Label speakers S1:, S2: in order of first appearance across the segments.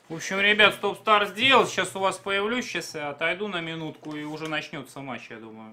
S1: В общем, ребят, стоп-старт сделал. Сейчас у вас появлюсь. Сейчас я отойду на минутку и уже начнется матч, я думаю.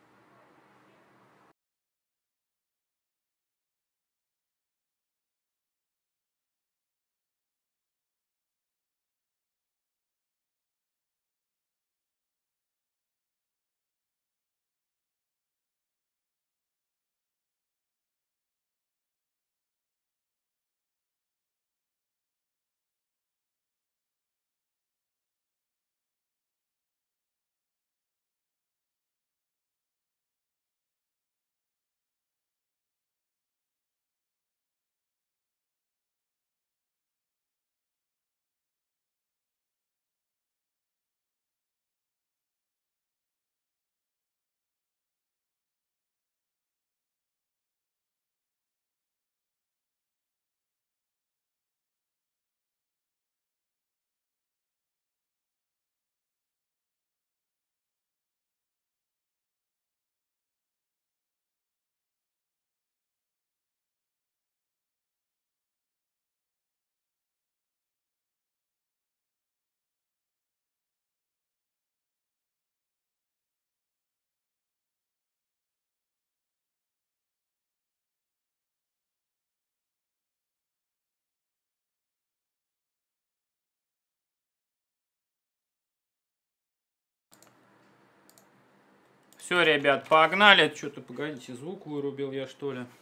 S1: Все, ребят, погнали. Что-то, погодите, звук вырубил я, что ли?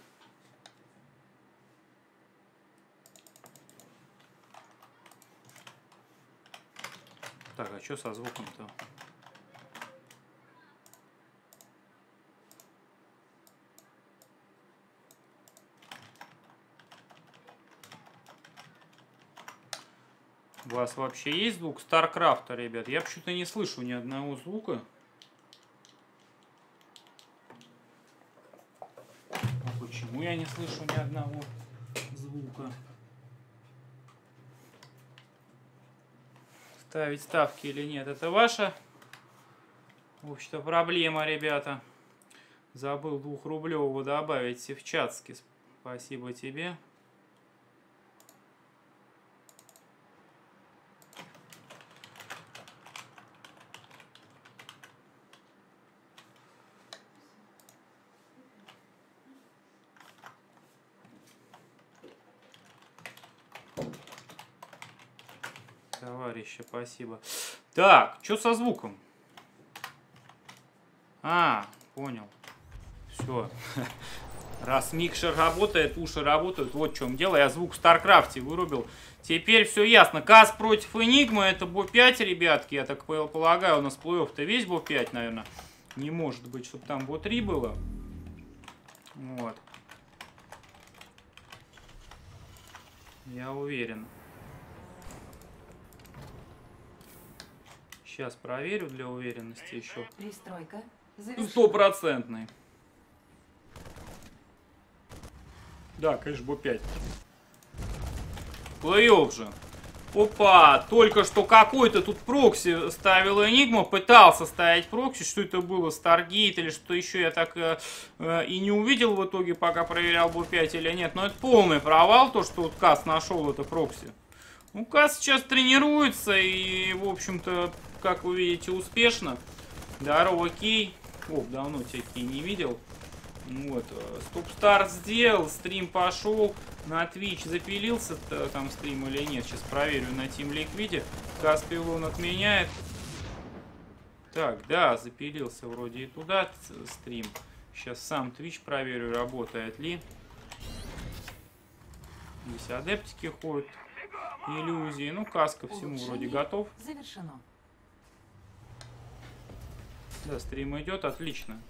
S1: Так, а что со звуком-то? У вас вообще есть звук Старкрафта, ребят? Я почему-то не слышу ни одного звука. Почему я не слышу ни одного звука? Ставить ставки или нет, это ваша, в общем-то, проблема, ребята. Забыл 2-рублевого добавить в чатски. Спасибо тебе. Товарищи, спасибо. Так, что со звуком? А, понял. Все. Раз микшер работает, уши работают, вот в чем дело. Я звук в Старкрафте вырубил. Теперь все ясно. Кас против Энигмы, это Бо-5, ребятки. Я так полагаю, у нас плей-офф-то весь Бо-5, наверное. Не может быть, чтобы там Бо-3 было. Вот. Я уверен. Сейчас проверю для уверенности еще.
S2: Пристройка.
S1: 100%. Да, конечно, Бо-5. Плей-офф же. Опа, только что какой-то тут прокси ставил Энигма, пытался ставить прокси, что это было, Старгейт или что еще, я так и не увидел в итоге, пока проверял Бо-5 или нет, но это полный провал, то, что вот Кас нашел это прокси. Ну, Кас сейчас тренируется и, в общем-то, как вы видите, успешно. Здорово, Кей. О, давно тебя, Кей, не видел. Вот, стоп-старт сделал, стрим пошел, на Twitch запилился там стрим или нет, сейчас проверю на Team Liquid. Каспилон отменяет. Так, да, запилился вроде и туда стрим. Сейчас сам Twitch проверю, работает ли. Здесь адептики ходят, иллюзии, ну Кас ко всему вроде готов.
S2: Завершено.
S1: Да, стрим идет, отлично.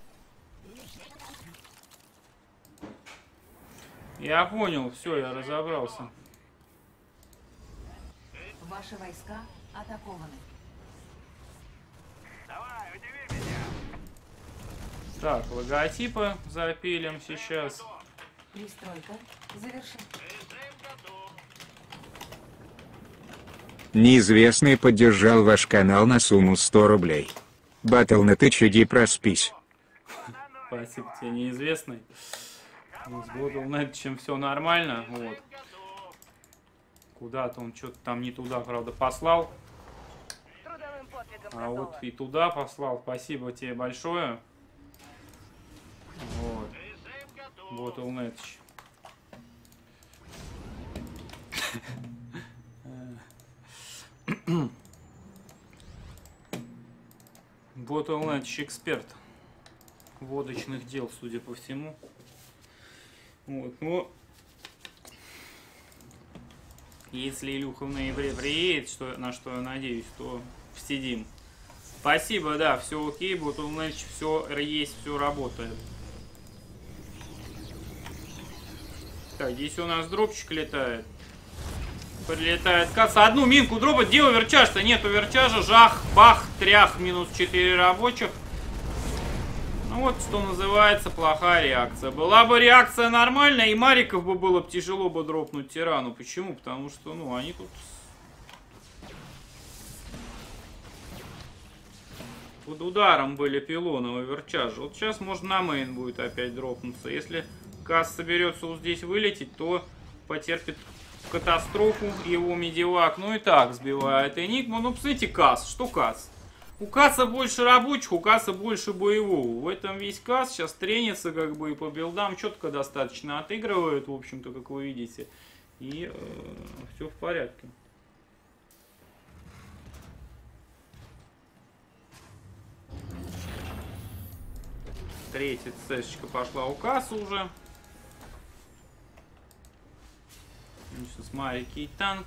S1: Я понял, все, я разобрался.
S2: Ваши войска атакованы.
S3: Давай, удиви меня.
S1: Так, логотипы запилим сейчас.
S2: Пристройка завершена.
S4: Неизвестный поддержал ваш канал на сумму 100 рублей. Батл.нет, иди проспись.
S1: Спасибо тебе, неизвестный. С Battle.net, чем все нормально. Вот. Куда-то он что-то там не туда, правда, послал.
S3: Трудовым подвигом
S1: А вот
S3: готово.
S1: и туда послал. Спасибо тебе большое. Вот. Bottleneck. Bottleneck эксперт водочных дел, судя по всему. Вот, но если Илюха в ноябре приедет, на что я надеюсь, то сидим. Спасибо, да, все окей, Bottleneck, все есть, все работает. Так, здесь у нас дропчик летает. Прилетает касса. Одну минку дропать. Где оверчаж-то? Нету оверчажа. Жах, бах, трях. Минус 4 рабочих. Ну вот, что называется, плохая реакция. Была бы реакция нормальная, и Мариков бы было бы тяжело бы дропнуть тирану. Почему? Потому что, ну, они тут... под ударом были пилоны оверчажа. Вот сейчас, может, на мейн будет опять дропнуться. Если Касс соберется вот здесь вылететь, то потерпит катастрофу его медивак. Ну и так сбивает Энигму. Ну, посмотрите, Касс. Что Касс? У Касса больше рабочих, у Касса больше боевого. В этом весь Касс сейчас тренится как бы и по билдам четко достаточно отыгрывает, в общем-то, как вы видите. И все в порядке. Третья цешечка пошла у Касса уже. Сейчас маленький танк.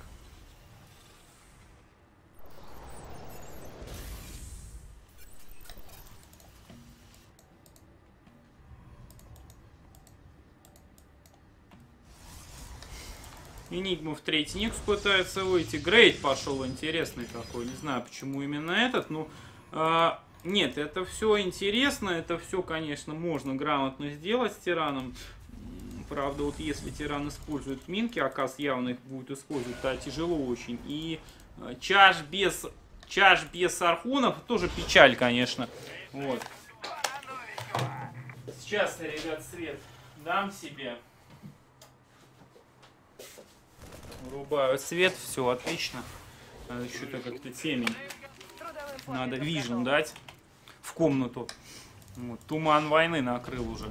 S1: Энигма в третий никс пытается выйти. Грейд пошел интересный такой. Не знаю, почему именно этот. Ну, нет, это все интересно. Это все, конечно, можно грамотно сделать с тираном. Правда, вот если тиран использует минки, Акас явно их будет использовать, то тяжело очень. И чаш без архонов тоже печаль, конечно. Вот. Сейчас я, ребят, свет дам себе. Врубаю свет, все отлично. Надо что-то как-то темень. Надо вижен дать в комнату. Вот. Туман войны накрыл уже.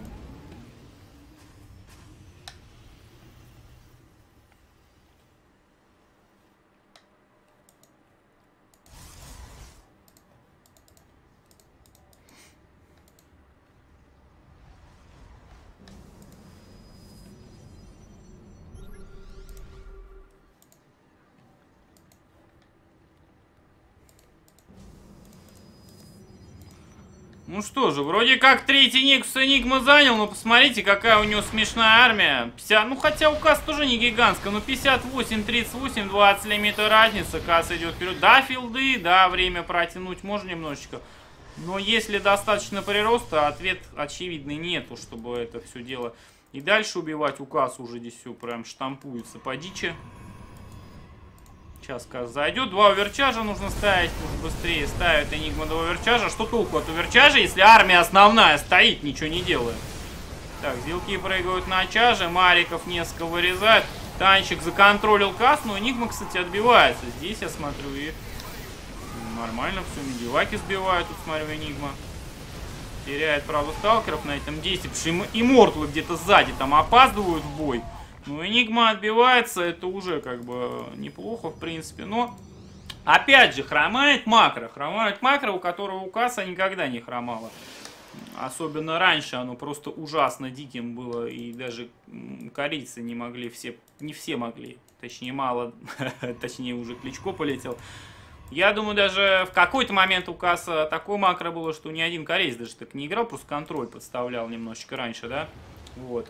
S1: Ну что же, вроде как третий никс Энигма занял, но посмотрите, какая у него смешная армия. 50, ну хотя у Касс тоже не гигантская, но 58, 38, 20 лимита разница. Касс идет вперед. Да, филды, да, время протянуть можно немножечко. Но если достаточно прироста, ответ очевидный нету, чтобы это все дело и дальше убивать. У Касс уже здесь все прям штампуется по дичи. Сейчас Касс зайдет. Два оверчажа нужно ставить. Уже быстрее ставит Энигма два оверчажа. Что толку от оверчажа, если армия основная стоит, ничего не делает? Так, зилки прыгают на чаже. Мариков несколько вырезает. Танчик законтролил Касс. Но Энигма, кстати, отбивается. Здесь я смотрю и нормально все. Медиваки сбивают. Тут смотрю Энигма. Теряет, правда, сталкеров на этом действии. Потому что иммортлы где-то сзади там опаздывают в бой. Ну, Энигма отбивается, это уже как бы неплохо, в принципе, но опять же хромает макро. Хромает макро, у которого у Касса никогда не хромало. Особенно раньше оно просто ужасно диким было, и даже корейцы не могли не все могли, точнее мало, точнее уже Кличко полетел. Я думаю, даже в какой-то момент у Касса такое макро было, что ни один кореец даже так не играл, просто контроль подставлял немножечко раньше, да, вот.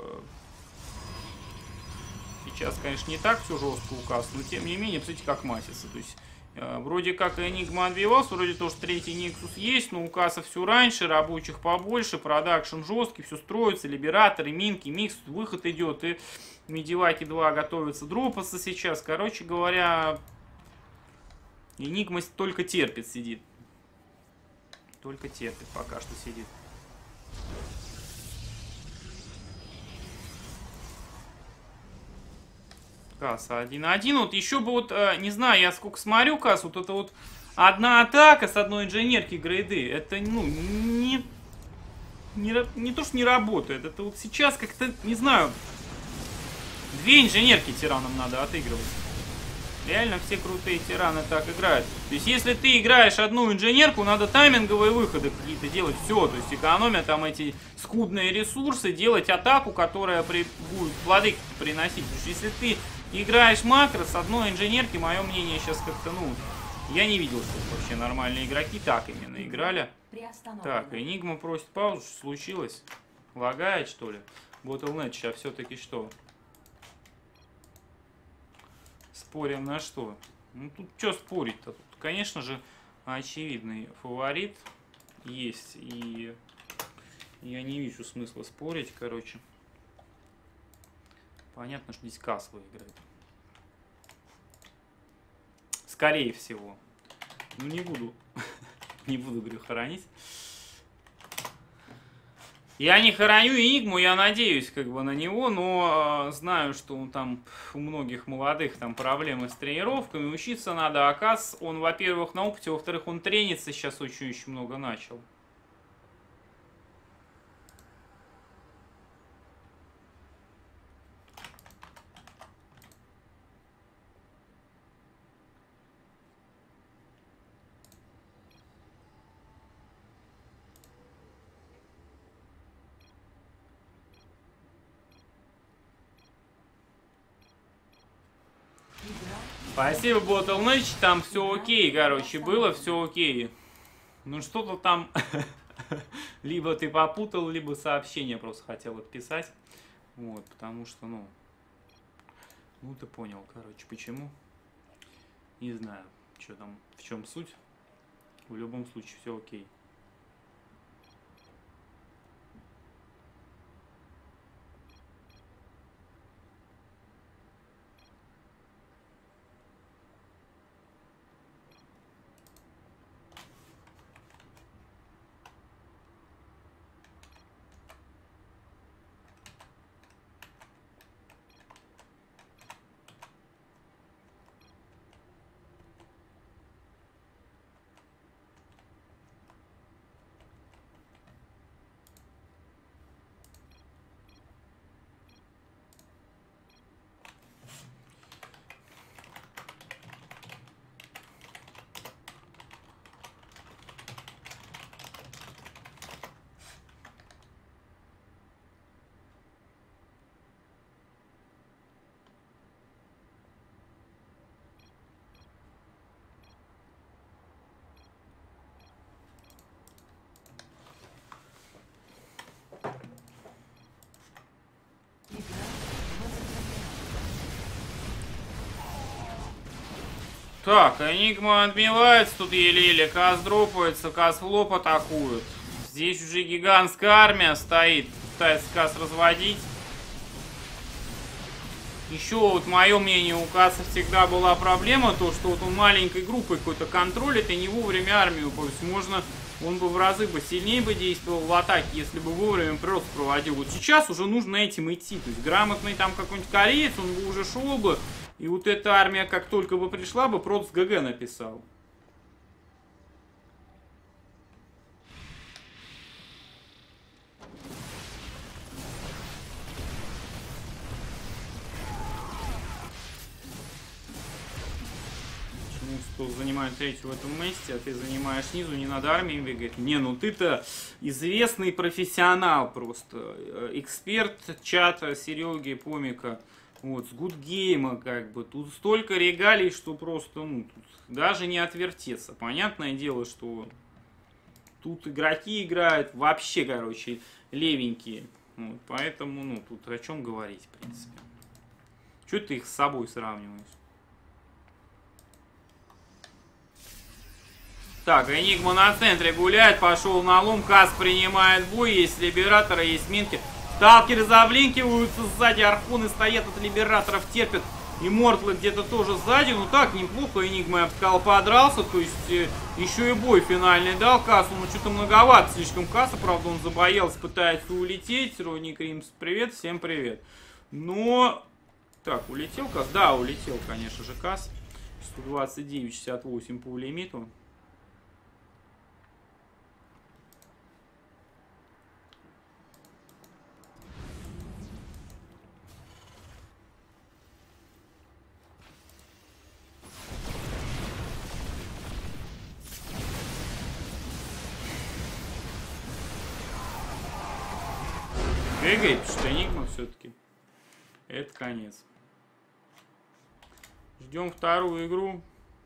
S1: Сейчас, конечно, не так все жестко у Касса, но тем не менее, посмотрите, как масится. То есть, вроде как Энигма отбивался, вроде тоже третий Никсус есть, но у Касса все раньше, рабочих побольше, продакшн жесткий, все строится, либераторы, минки, микс, выход идет, и Медиваки 2 готовятся дропаться сейчас. Короче говоря, Энигма только терпит, сидит. Только терпит, пока что сидит. Касса 1-1. Вот еще бы вот, не знаю, я сколько смотрю кассу, вот это вот одна атака с одной инженерки грейды, это, ну, не то, что не работает, это вот сейчас как-то, не знаю, две инженерки тиранам надо отыгрывать. Реально все крутые тираны так играют. То есть если ты играешь одну инженерку, надо тайминговые выходы какие-то делать. Все, то есть экономя там эти скудные ресурсы, делать атаку, которая будет плоды приносить. Потому что если ты играешь макро с одной инженерки, мое мнение сейчас как-то, ну, я не видел, что вообще нормальные игроки так именно играли. Так, Энигма просит паузу, что случилось? Лагает, что ли? Bottlenet сейчас все-таки что? Спорим на что? Ну тут что спорить-то? Тут, конечно же, очевидный фаворит есть. И я не вижу смысла спорить, короче. Понятно, что здесь Касс выиграет. Скорее всего. Ну не буду. Не буду, говорю, хоронить. Я не хороню Энигму, я надеюсь как бы на него, но знаю, что там у многих молодых там проблемы с тренировками, учиться надо, а Касс, он, во-первых, на опыте, во-вторых, он тренится сейчас очень много начал. Спасибо, Bottlenet, там все окей, короче, было все окей. Ну что-то там, либо ты попутал, либо сообщение просто хотел отписать. Вот, потому что, ну ты понял, короче, почему. Не знаю, что там, в чем суть. В любом случае все окей. Так, Энигма отбивается тут еле-еле, Касс дропается, Касс в лоб атакует. Здесь уже гигантская армия стоит, пытается Касс разводить. Еще вот мое мнение, у Касса всегда была проблема, то что вот он маленькой группой какой-то контролит и не вовремя армию. То есть можно, он бы в разы бы сильнее бы действовал в атаке, если бы вовремя прирост проводил. Вот сейчас уже нужно этим идти. То есть грамотный там какой-нибудь кореец, он бы уже шел бы. И вот эта армия, как только бы пришла бы, Протс ГГ написал. Почему Стол занимает третью в этом месте, а ты занимаешь снизу, не надо армией бегать? Не, ну ты-то известный профессионал просто. Эксперт чата Сереги Помика. Вот, с Гудгейма, как бы, тут столько регалий, что просто, ну, тут даже не отвертеться. Понятное дело, что тут игроки играют вообще, короче, левенькие. Вот, поэтому, ну, тут о чем говорить, в принципе. Чего ты их с собой сравниваешь? Так, Энигма на центре гуляет, пошел на лом, Касс принимает бой, есть либераторы, есть минки. Сталкеры завлинкиваются сзади, архоны стоят от либераторов, терпят. И Мортлы где-то тоже сзади. Ну так, неплохо Энигма, я бы сказал, подрался. То есть еще и бой финальный дал Кассу. Ну что-то многовато слишком Касса, правда, он забоялся, пытается улететь. Родник Римс, привет, всем привет. Но Так, улетел КАС? Да, улетел, конечно же, КАС. 129,68 по лимиту. Бегает, что Энигма все-таки. Это конец. Ждем вторую игру.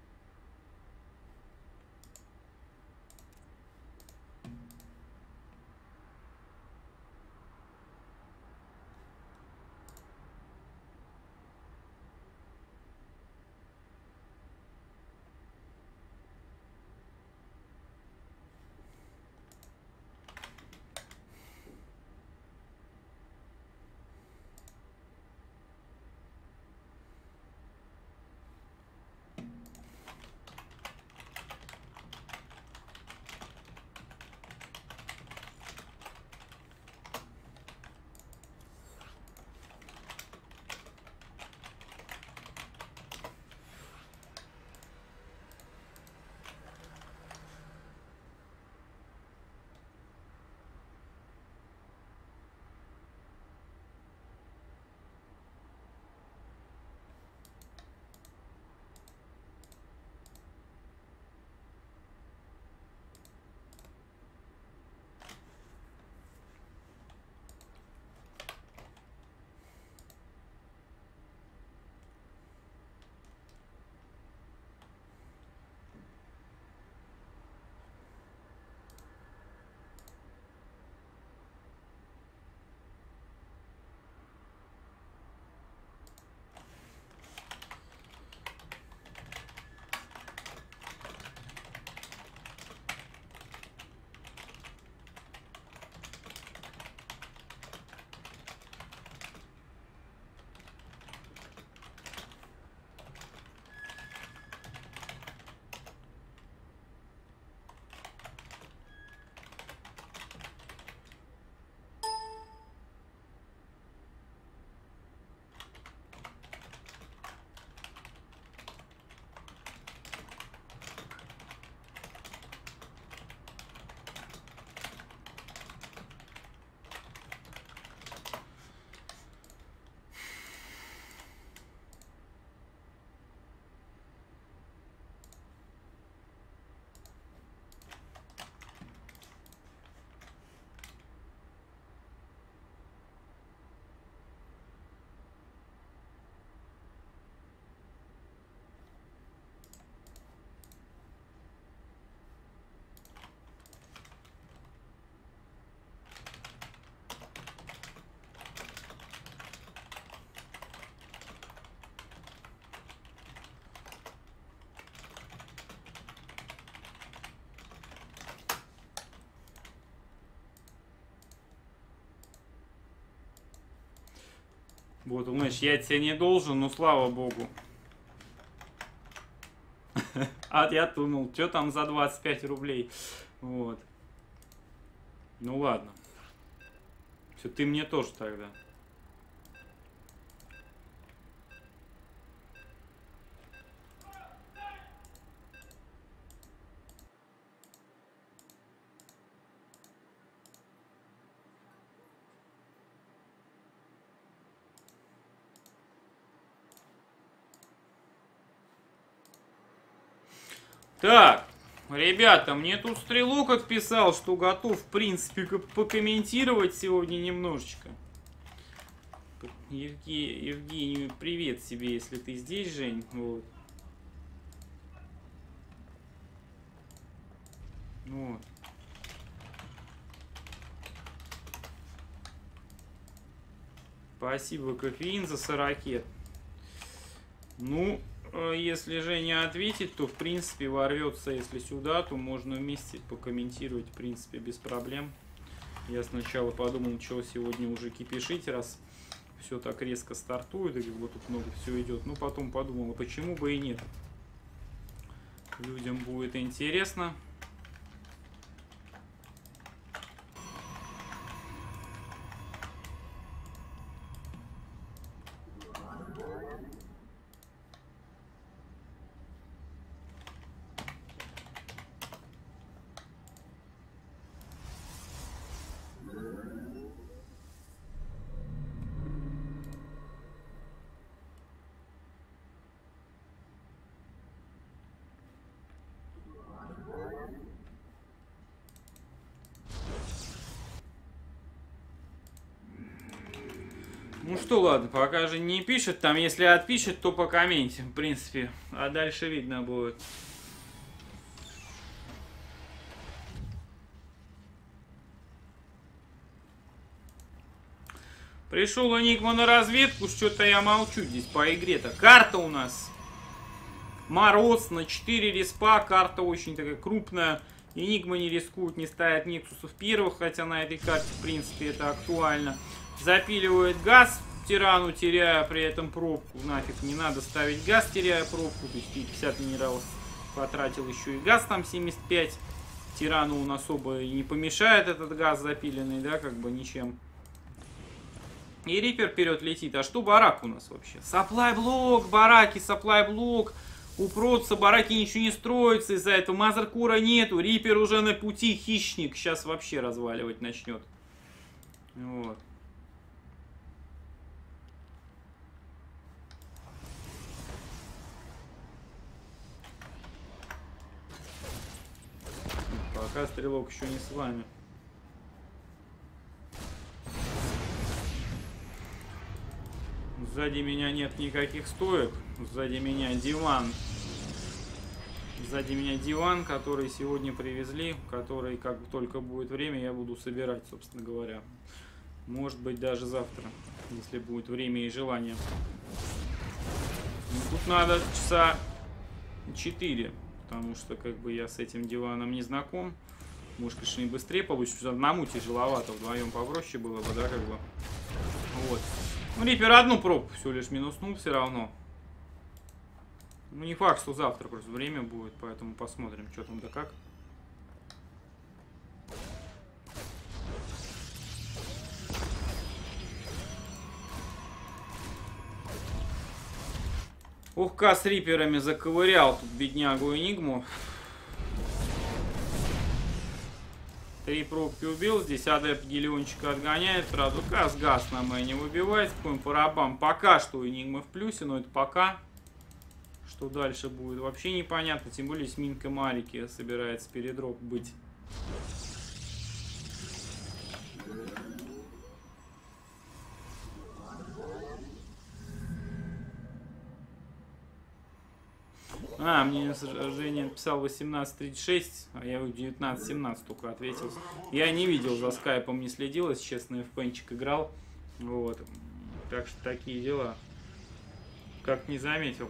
S1: Вот, думаешь, я тебе не должен, ну слава богу. А я думал, что там за 25 рублей. Вот. Ну ладно. Все, ты мне тоже тогда. Так, ребята, мне тут Стрелок отписал, что готов, в принципе, покомментировать сегодня немножечко. Евгению, привет себе, если ты здесь, Жень. Вот. Вот. Спасибо, кофеин за 40. Ну, если Женя ответит, то в принципе ворвется, если сюда, то можно вместе покомментировать, в принципе, без проблем. Я сначала подумал, что сегодня уже кипишить, раз все так резко стартует, и как бы тут много всего идет. Ну, потом подумал, почему бы и нет. Людям будет интересно. Ну что, ладно, пока же не пишет. Там, если отпишет, то по комменте, в принципе. А дальше видно будет. Пришел Энигма на разведку, что-то я молчу здесь по игре-то. Карта у нас. Мороз на 4 респа, карта очень такая крупная. Энигма не рискует, не ставит Нексусов первых, хотя на этой карте, в принципе, это актуально. Запиливает газ тирану, теряя при этом пробку. Нафиг не надо ставить газ, теряя пробку. То есть 50 минералов потратил еще и газ там 75. Тирану он особо и не помешает, этот газ запиленный, да, как бы ничем. И Риппер вперед летит. А что барак у нас вообще? Саплай блок, бараки, саплай блок. У Протса бараки ничего не строится из-за этого. Мазеркура нету. Риппер уже на пути, хищник. Сейчас вообще разваливать начнет. Вот. Пока стрелок еще не с вами. Сзади меня нет никаких стоек. Сзади меня диван. Сзади меня диван, который сегодня привезли. Который, как только будет время, я буду собирать, собственно говоря. Может быть, даже завтра, если будет время и желание. Но тут надо часа 4. Потому что, как бы, я с этим диваном не знаком. Может, конечно, и быстрее получится. Одному тяжеловато, вдвоем попроще было бы, да, как бы. Вот. Ну, Риппер одну пробку всего лишь минуснул все равно. Ну, не факт, что завтра просто время будет, поэтому посмотрим, что там да как. Ух, с Рипперами заковырял тут беднягу Энигму. 3 пробки убил, здесь адепт Гелиончика отгоняет, правда, газ на мэне выбивает, какой парабам. Пока что Энигма в плюсе, но это пока. Что дальше будет, вообще непонятно, тем более с Минка Марики собирается передроп быть. Мне Женя написал 18:36, а я 19:17 только ответил. Я не видел, за скайпом не следил, если честно, в пенчик играл. Вот. Так что такие дела. Как не заметил.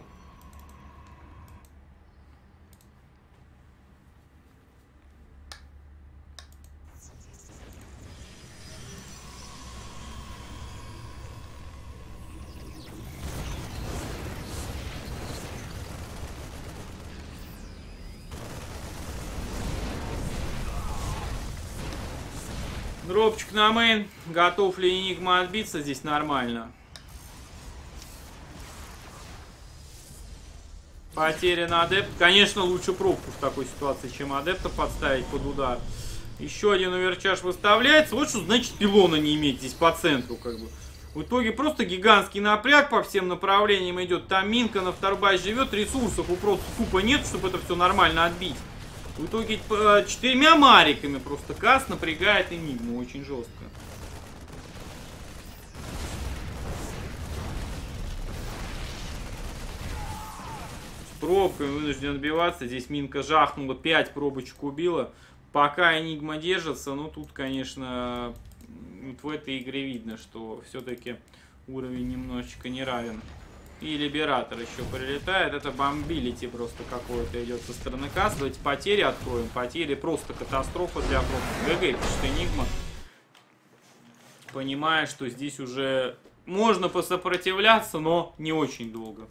S1: Дропчик на мейн. Готов ли Энигма отбиться? Здесь нормально. Потерян адепт. Конечно, лучше пробку в такой ситуации, чем адепта подставить под удар. Еще один оверчаж выставляется. Вот что значит пилона не иметь здесь по центру, как бы. В итоге просто гигантский напряг по всем направлениям идет. Там Минка на вторбай живет. Ресурсов у просто тупо нет, чтобы это все нормально отбить. В итоге 4 мариками просто Кас напрягает Энигму очень жестко. С пробками вынужден отбиваться. Здесь Минка жахнула, 5 пробочек убила. Пока Энигма держится, ну тут, конечно, вот в этой игре видно, что все-таки уровень немножечко не равен. И Либератор еще прилетает. Это бомбилити просто какое-то идет со стороны Касс. Давайте потери откроем. Потери просто катастрофа для пробки. ГГ пишет Энигма. Понимая, что здесь уже можно посопротивляться, но не очень долго.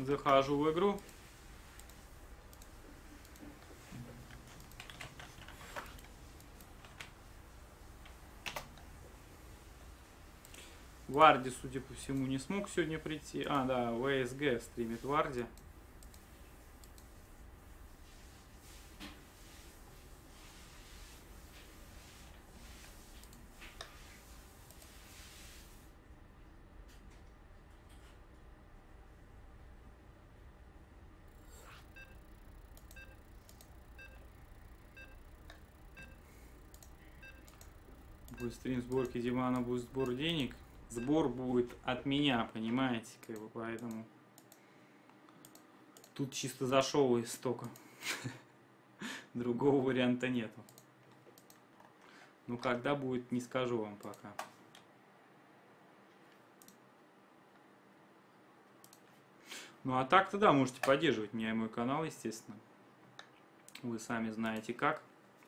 S1: Захожу в игру. Варди, судя по всему, не смог сегодня прийти. А, да, ВСГ стримит Варди. Будет стрим сборки дивана, будет сбор денег. Сбор будет от меня, понимаете, как бы, поэтому тут чисто за шоу истока. Другого варианта нету. Ну, когда будет, не скажу вам пока. Ну, а так-то да, можете поддерживать меня и мой канал, естественно. Вы сами знаете как.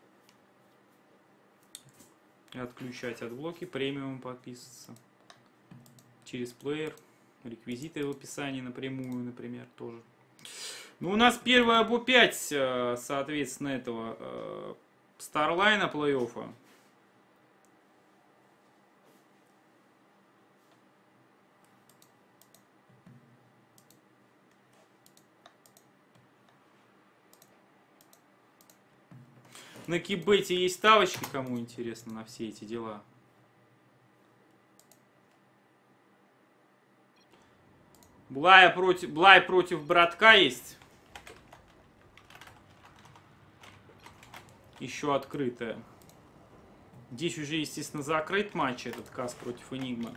S1: Отключать отблоки, премиум подписываться. Через плеер. Реквизиты в описании напрямую, например, тоже. Ну, у нас первая БО-5, соответственно, этого Старлайна плей-оффа. На Кибете есть ставочки, кому интересно, на все эти дела. Блай против братка есть. Еще открытая. Здесь уже, естественно, закрыт матч этот Кас против Энигмы.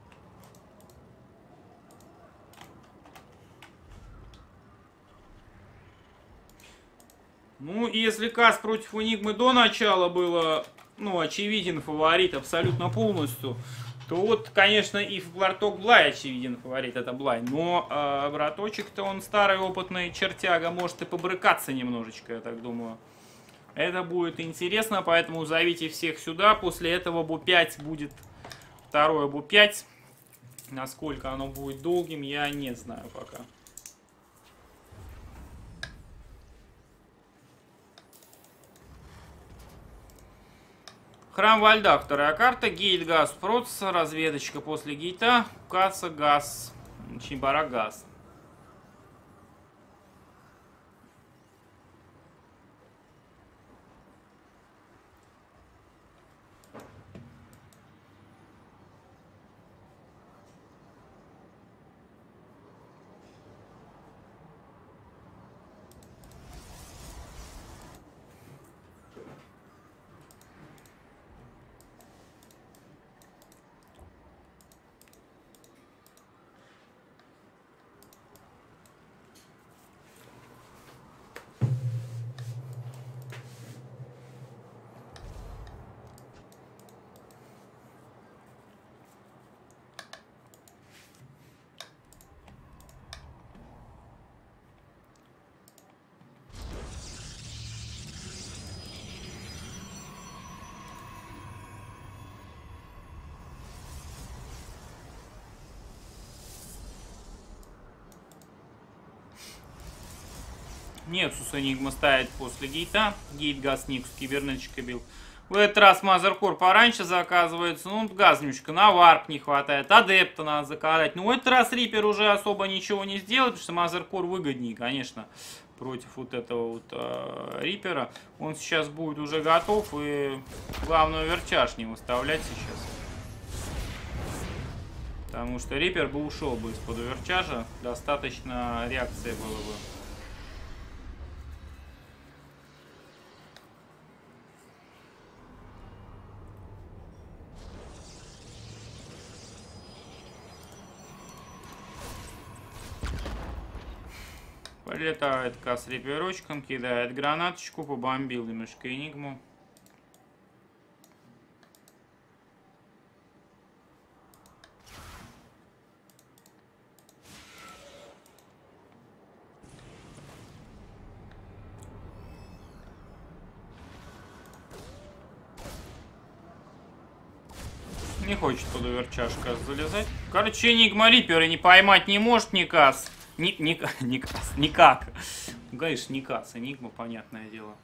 S1: Ну, если Кас против Энигмы до начала было, ну, очевиден фаворит абсолютно полностью, то вот, конечно, и браток Блай очевиден фаворит, это Блай. Но браточек-то он старый опытный чертяга, может и побрыкаться немножечко, я так думаю. Это будет интересно, поэтому зовите всех сюда. После этого БО-5 будет второе БО-5. Насколько оно будет долгим, я не знаю пока. Храм во льдах, вторая карта. Гейт, газ, процессор, разведочка после гейта. Каца, газ, Чимбара, газ. Нексус Энигма ставит после гейта. Гейт, газ, Никс, кибернетчика бил. В этот раз Мазеркор пораньше заказывается. Ну, газ немножко на варп не хватает. Адепта надо заказать. Но в этот раз Рипер уже особо ничего не сделает, потому что Мазеркор выгоднее, конечно, против вот этого вот Рипера. Он сейчас будет уже готов. И главное верчаж не выставлять сейчас. Потому что Рипер бы ушел бы из-под верчажа. Достаточно реакция была бы. Прилетает Кас реперочком, кидает гранаточку, побомбил немножко Энигму. Не хочет под оверчаж Кас залезать. Короче, Энигма Рипера не поймать не может ни Кас. Никак. Ну, конечно, Никас. Энигма, понятное дело.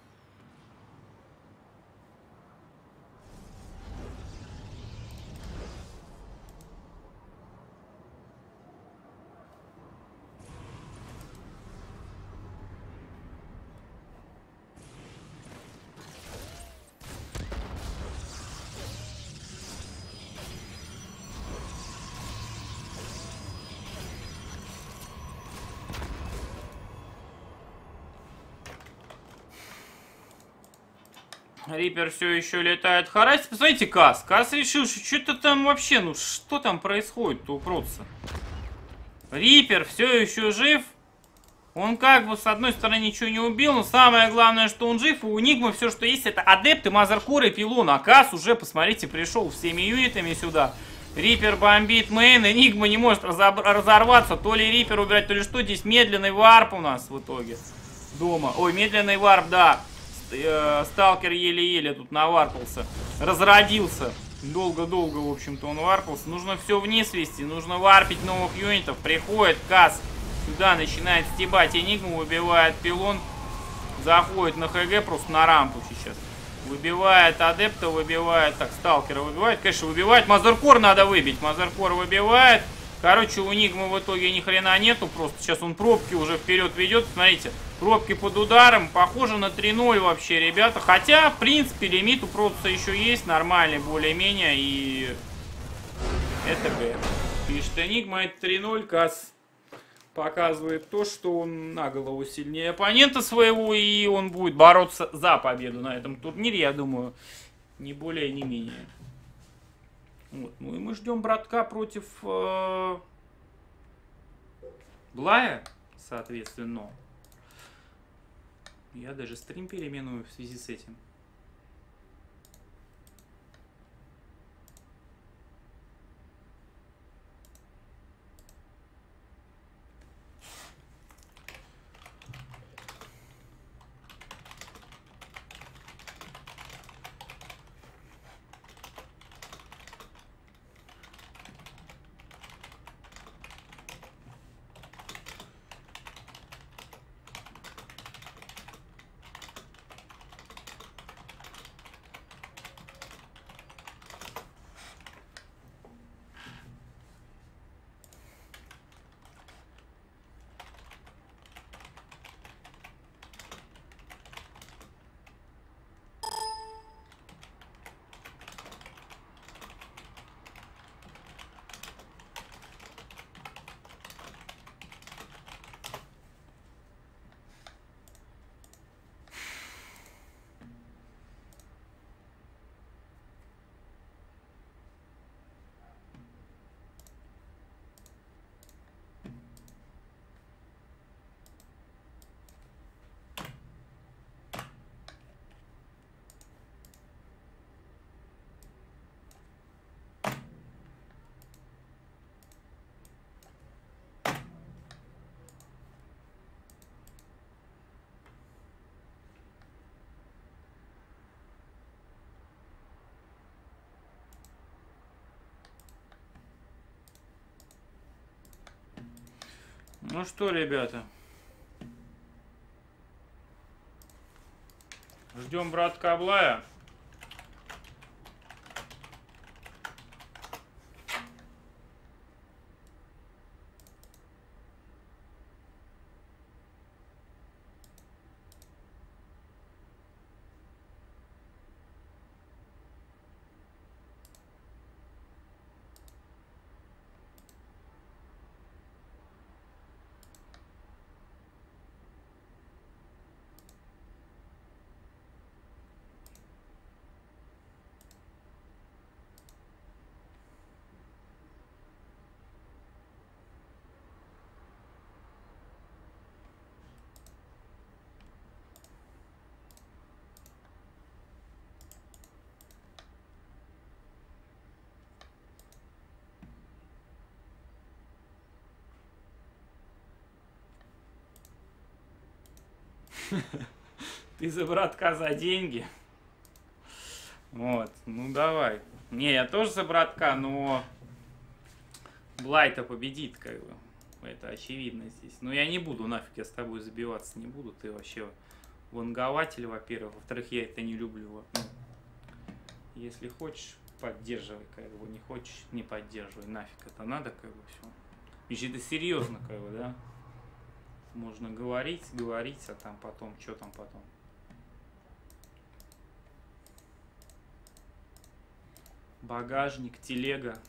S1: Риппер все еще летает. Харасти, посмотрите, Кас. Кас решил, что что-то там вообще, ну что там происходит-то у Протса? Риппер все еще жив. Он как бы с одной стороны ничего не убил, но самое главное, что он жив. И у Энигмы все, что есть, это адепты, Мазеркор и Пилон. А Кас уже, посмотрите, пришел всеми юнитами сюда. Риппер бомбит мейн. Энигма не может разорваться. То ли Риппер убирать, то ли что. Здесь медленный варп у нас в итоге. Дома. Ой, медленный варп, да. Сталкер еле-еле тут наварпался. Разродился. Долго-долго, в общем-то, он варпался. Нужно все вниз вести. Нужно варпить новых юнитов. Приходит Кас. Сюда начинает стебать Энигму. Выбивает Пилон. Заходит на ХГ просто на рампу сейчас. Выбивает адепта. Выбивает. Так, сталкера выбивает. Конечно, выбивает. Мазеркор надо выбить. Мазеркор выбивает. Короче, у Энигмы в итоге ни хрена нету. Просто сейчас он пробки уже вперед ведет. Смотрите. Пробки под ударом. Похоже на 3-0 вообще, ребята. Хотя, в принципе, лимит у Протуса еще есть. Нормальный, более-менее. И это Г. Пишет Энигма. Это 3-0. Кас показывает то, что он на голову сильнее оппонента своего. И он будет бороться за победу на этом турнире, я думаю. Не более, не менее. Вот. Ну и мы ждем братка против Блая, соответственно. Я даже стрим переименую в связи с этим. Ну что, ребята, ждем братка Блая. Ты за братка за деньги. Вот, ну давай. Не, я тоже за братка, но Блай-то победит, как бы. Это очевидно здесь. Но я не буду, нафиг я с тобой забиваться не буду. Ты вообще вангователь, во-первых. Во-вторых, я это не люблю. Ну, если хочешь, поддерживай, как бы. Не хочешь, не поддерживай. Нафиг это надо, как бы, все. Ведь это серьезно, как бы, да? Можно говорить, а там потом, что там потом. Багажник, телега.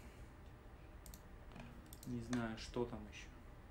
S1: Не знаю, что там еще.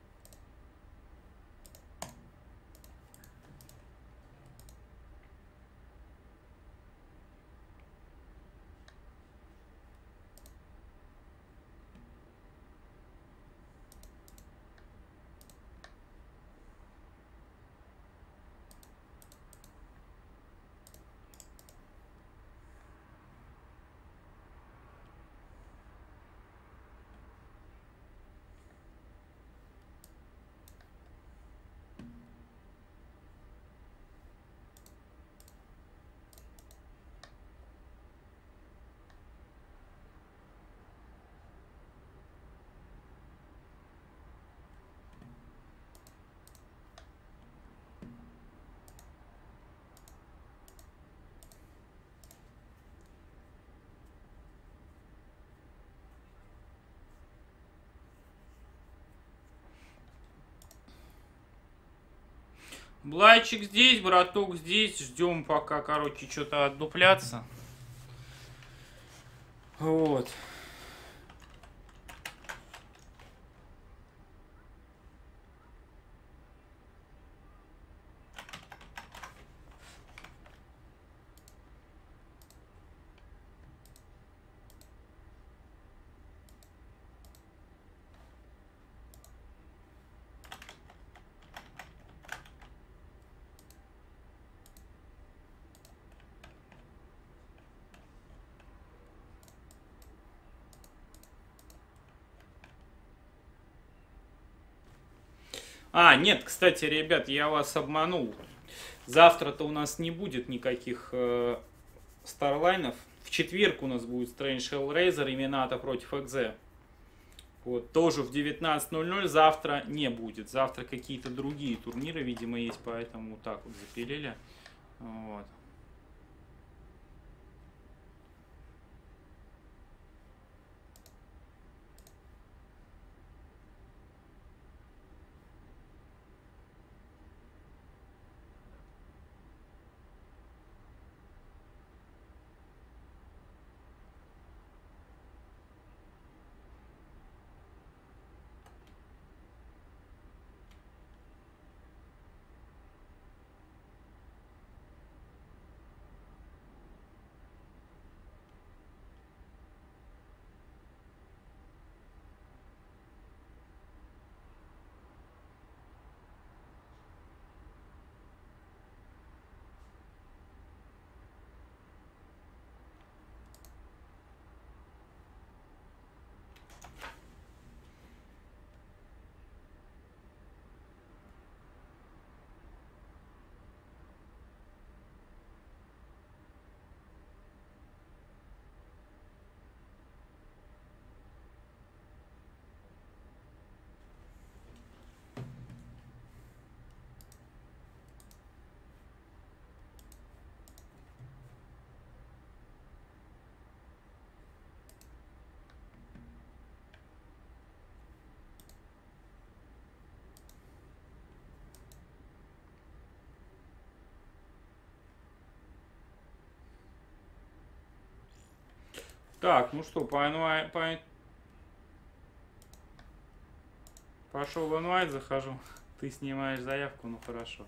S1: Блайчик здесь, браток здесь. Ждем пока, короче, что-то отдупляться. Вот. А, нет, кстати, ребят, я вас обманул. Завтра-то у нас не будет никаких Старлайнов. В четверг у нас будет Strange Hellraiser и Минато против Экзе. Вот, тоже в 19:00. Завтра не будет. Завтра какие-то другие турниры, видимо, есть, поэтому вот так вот запилили. Вот. Так, ну что, пошел в инвайт, захожу. Ты снимаешь заявку, ну хорошо.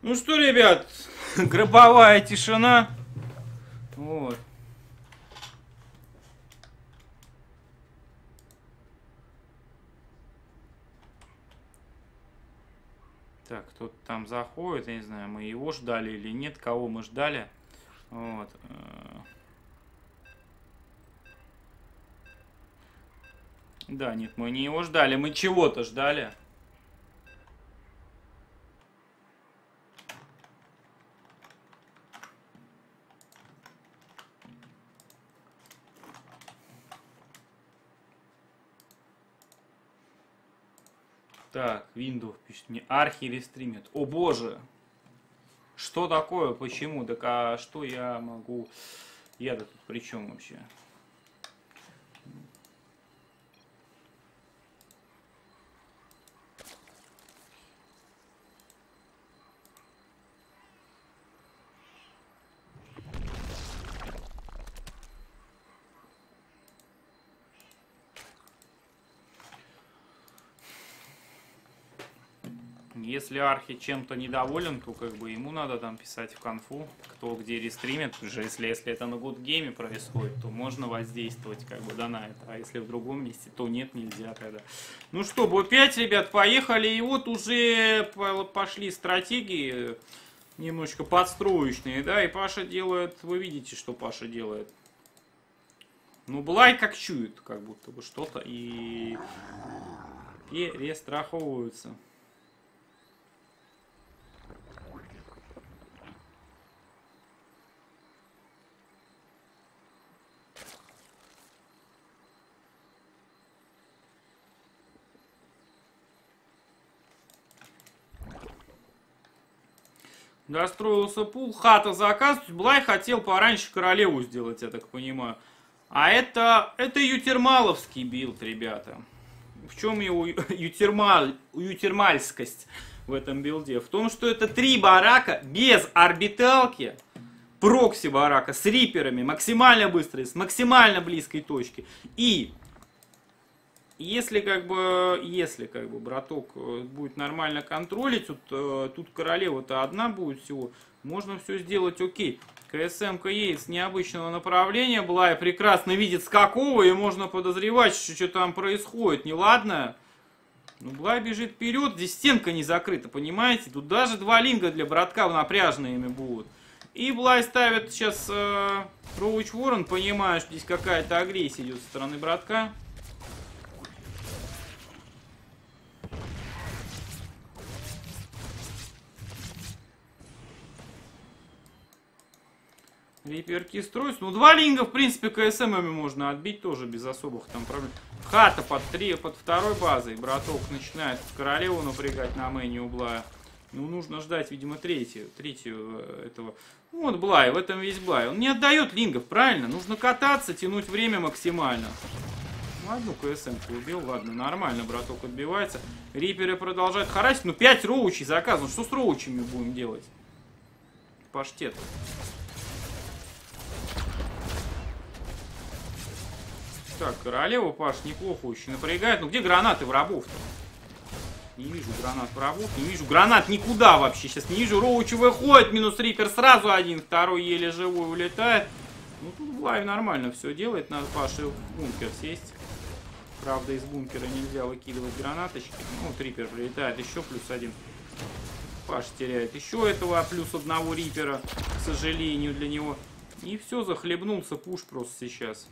S1: Ну что, ребят, гробовая тишина. Вот. Так, кто-то там заходит, я не знаю, мы его ждали или нет, кого мы ждали. Вот. Да, нет, мы не его ждали, мы чего-то ждали. Так, Windows пишет мне, архи рестримит. О боже! Что такое? Почему? Так а что я могу... Я-то тут при чем вообще? Если Архи чем-то недоволен, то как бы ему надо там писать в конфу, кто где рестримит. Уже если это на Гудгейме происходит, то можно воздействовать как бы да на это. А если в другом месте, то нет, нельзя тогда. Ну что, Б5, ребят, поехали. И вот уже пошли стратегии немножечко подстроечные, да. И Паша делает, вы видите, что Паша делает. Ну, Блай как чует, как будто бы что-то и перестраховываются. Достроился пул, хата заказ. Блай хотел пораньше королеву сделать, я так понимаю. А это ютермаловский билд, ребята. В чем его ютермальскость в этом билде? В том, что это 3 барака без орбиталки, прокси барака с риперами, максимально быстрые, с максимально близкой точки. И если как бы браток будет нормально контролить, тут королева-то одна будет всего, можно все сделать окей. КСМ-ка едет с необычного направления, Блай прекрасно видит с какого, и можно подозревать, что там происходит неладное. Ну, Блай бежит вперед, здесь стенка не закрыта, понимаете? Тут даже 2 линга для братка напряженными будут. И Блай ставит сейчас Роуч Ворон, понимая, что здесь какая-то агрессия идет со стороны братка. Риперки строятся. Ну, 2 линга, в принципе, КСМами можно отбить тоже без особых там проблем. Хата под 2-й базой. Браток начинает королеву напрягать на мэне у Блая. Ну, нужно ждать, видимо, третью этого. Ну, вот Блай, в этом весь Блай. Он не отдает лингов, правильно? Нужно кататься, тянуть время максимально. Ну, одну КСМ-ку убил, ладно, нормально, браток отбивается. Риперы продолжают харасить. Ну, 5 роучей заказано. Что с роучами будем делать? Паштет. Так, королева, Паш, неплохо очень напрягает. Ну где гранаты в рабов-то? Не вижу гранат в рабов, не вижу гранат никуда вообще. Сейчас не вижу, Роучи выходит, минус Рипер сразу один, второй еле живой улетает. Ну тут Блай нормально все делает, надо Паше в бункер сесть. Правда, из бункера нельзя выкидывать гранаточки. Ну, вот Рипер прилетает, еще плюс 1. Паш теряет еще этого плюс 1 Рипера, к сожалению, для него. И все, захлебнулся пуш просто сейчас.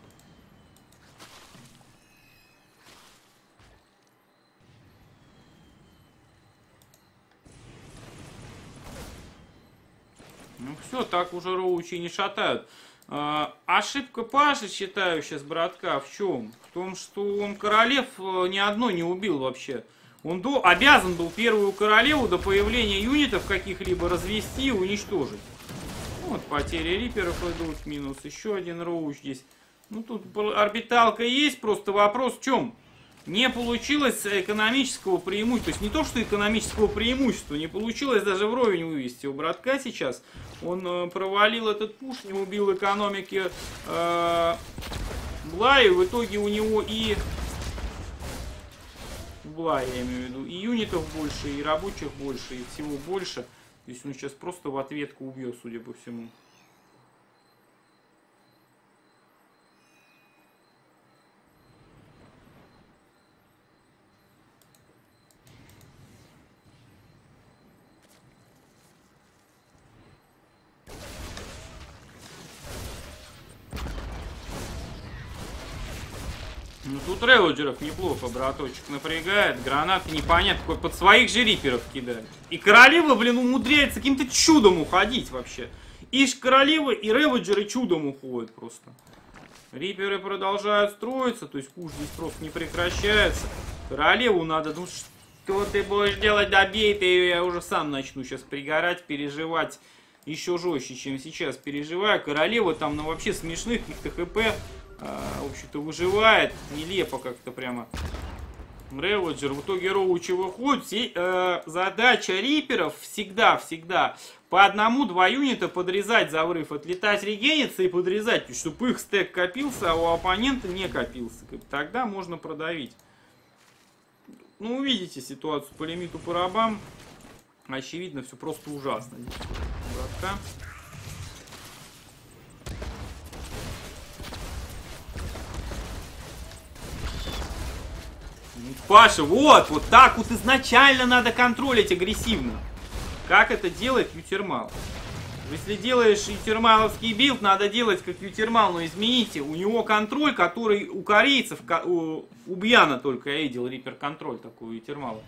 S1: Ну все, так уже роучи не шатают. Ошибка Паши, считаю сейчас, братка, в чем? В том, что он королев ни одной не убил вообще. Он обязан был первую королеву до появления юнитов каких-либо развести и уничтожить. Вот потери риперов идут, минус еще один роуч здесь. Ну тут орбиталка есть, просто вопрос в чем? Не получилось экономического преимущества. То есть не то, что экономического преимущества, не получилось даже вровень вывести у братка сейчас. Он провалил этот пуш, не убил экономики Блая. В итоге у него и Блая, я имею в виду, и юнитов больше, и рабочих больше, и всего больше. То есть он сейчас просто в ответку убьет, судя по всему. Ну тут реводжеров неплохо, браточек, напрягает. Гранаты непонятно, какой под своих же риперов кидает. И королева, блин, умудряется каким-то чудом уходить вообще. И королева, и реводжеры чудом уходят просто. Риперы продолжают строиться, то есть куш здесь просто не прекращается. Королеву надо, ну что ты будешь делать, добей ты ее, я уже сам начну сейчас пригорать, переживать. Еще жестче, чем сейчас переживаю. Королева там на вообще смешных каких-то хп, в общем-то, выживает. Нелепо как-то прямо. Реводжер, в итоге Роучи выходит. Задача риперов всегда по одному-два юнита подрезать за взрыв, отлетать, регениться и подрезать, чтобы их стек копился, а у оппонента не копился. Тогда можно продавить. Ну, увидите ситуацию по лимиту по рабам. Очевидно, все просто ужасно. Братка. Паша, вот так вот изначально надо контролить агрессивно. Как это делает Ютермал? Если делаешь ютермаловский билд, надо делать как Ютермал, но измените. У него контроль, который у корейцев, у Бьяна только я видел рипер контроль такой у Ютермала.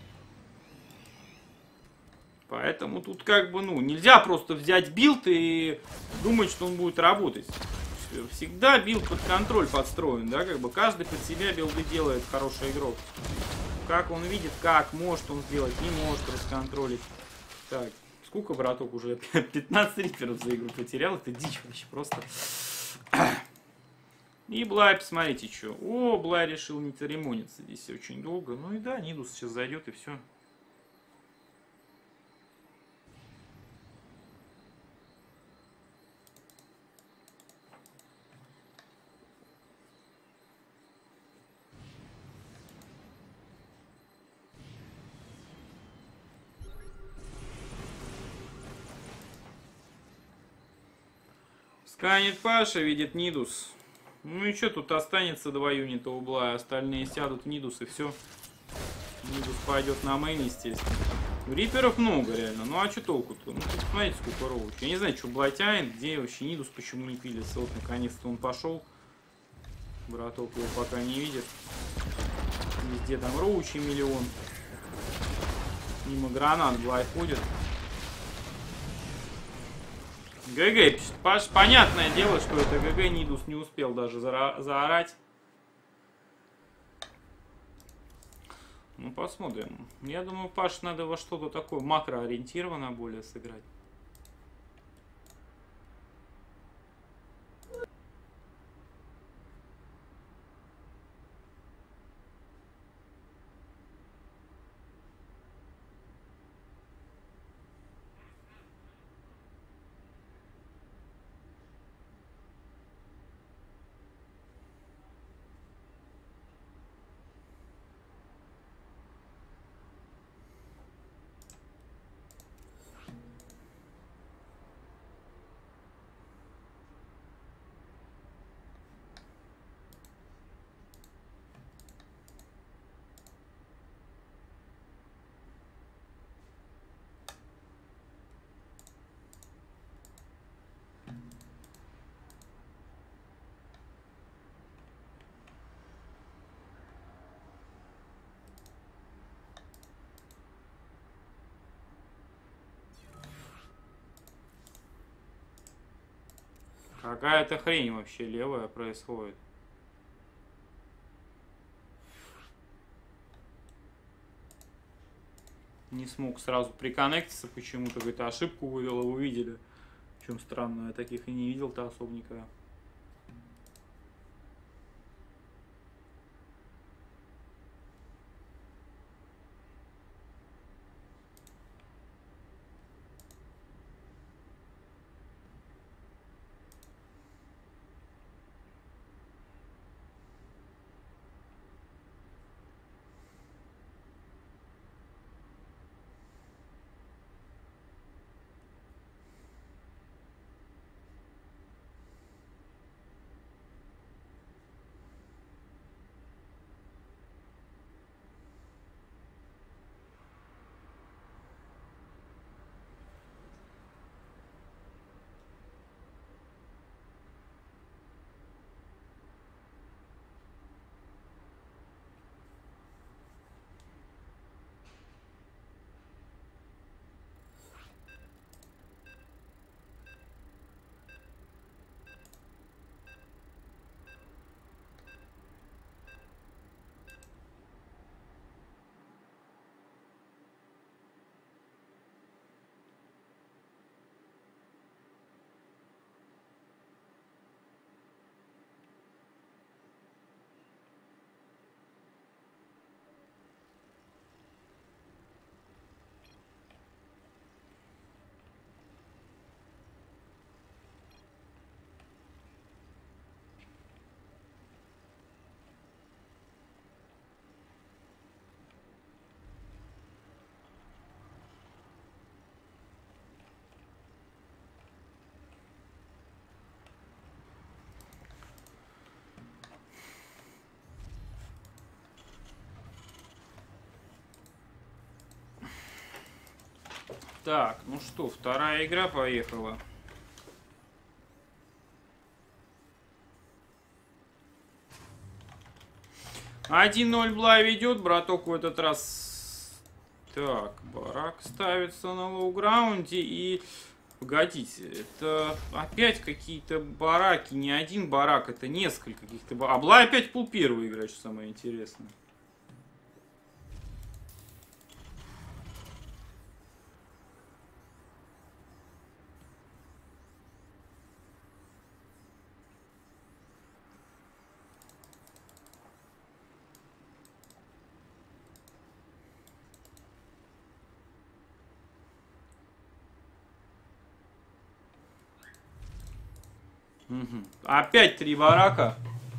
S1: Поэтому тут как бы, ну, нельзя просто взять билд и думать, что он будет работать. Всегда билд под контроль подстроен, да, как бы каждый под себя билды делает хороший игрок. Как он видит, как может он сделать, не может расконтролить. Так, сколько, браток, уже 15 риперов за игру потерял, это дичь вообще просто. И Блай, посмотрите, что. О, Блай решил не церемониться здесь очень долго. Ну и да, Нидус сейчас зайдет и все. Сканет Паша, видит Нидус. Ну и что, тут останется 2 юнита убла, остальные сядут в Нидус и все. Нидус пойдет на мейн, естественно. Риперов много реально, ну а что толку-то? Ну тут смотрите, сколько роуч. Я не знаю, что Блай тянет, где вообще Нидус, почему не пилится. Вот наконец-то он пошел. Браток его пока не видит. Везде там роучи миллион. Мимо гранат Блай ходит. ГГ, Паш, понятное дело, что это ГГ, Нидус не успел даже заорать. Ну, посмотрим. Я думаю, Паш, надо во что-то такое макроориентированно более сыграть. Какая-то хрень вообще левая происходит. Не смог сразу приконнектиться почему-то, какую-то ошибку вывел, вы видели. В чем странно, я таких и не видел-то особо никогда. Так, ну что, вторая игра поехала. Один 0 Блай ведет, браток в этот раз. Так, барак ставится на лоу-граунде и... Погодите, это опять какие-то бараки, не один барак, это несколько каких-то бараков. А Блай опять пул первый играть, что самое интересное. Угу. Опять 3 барака.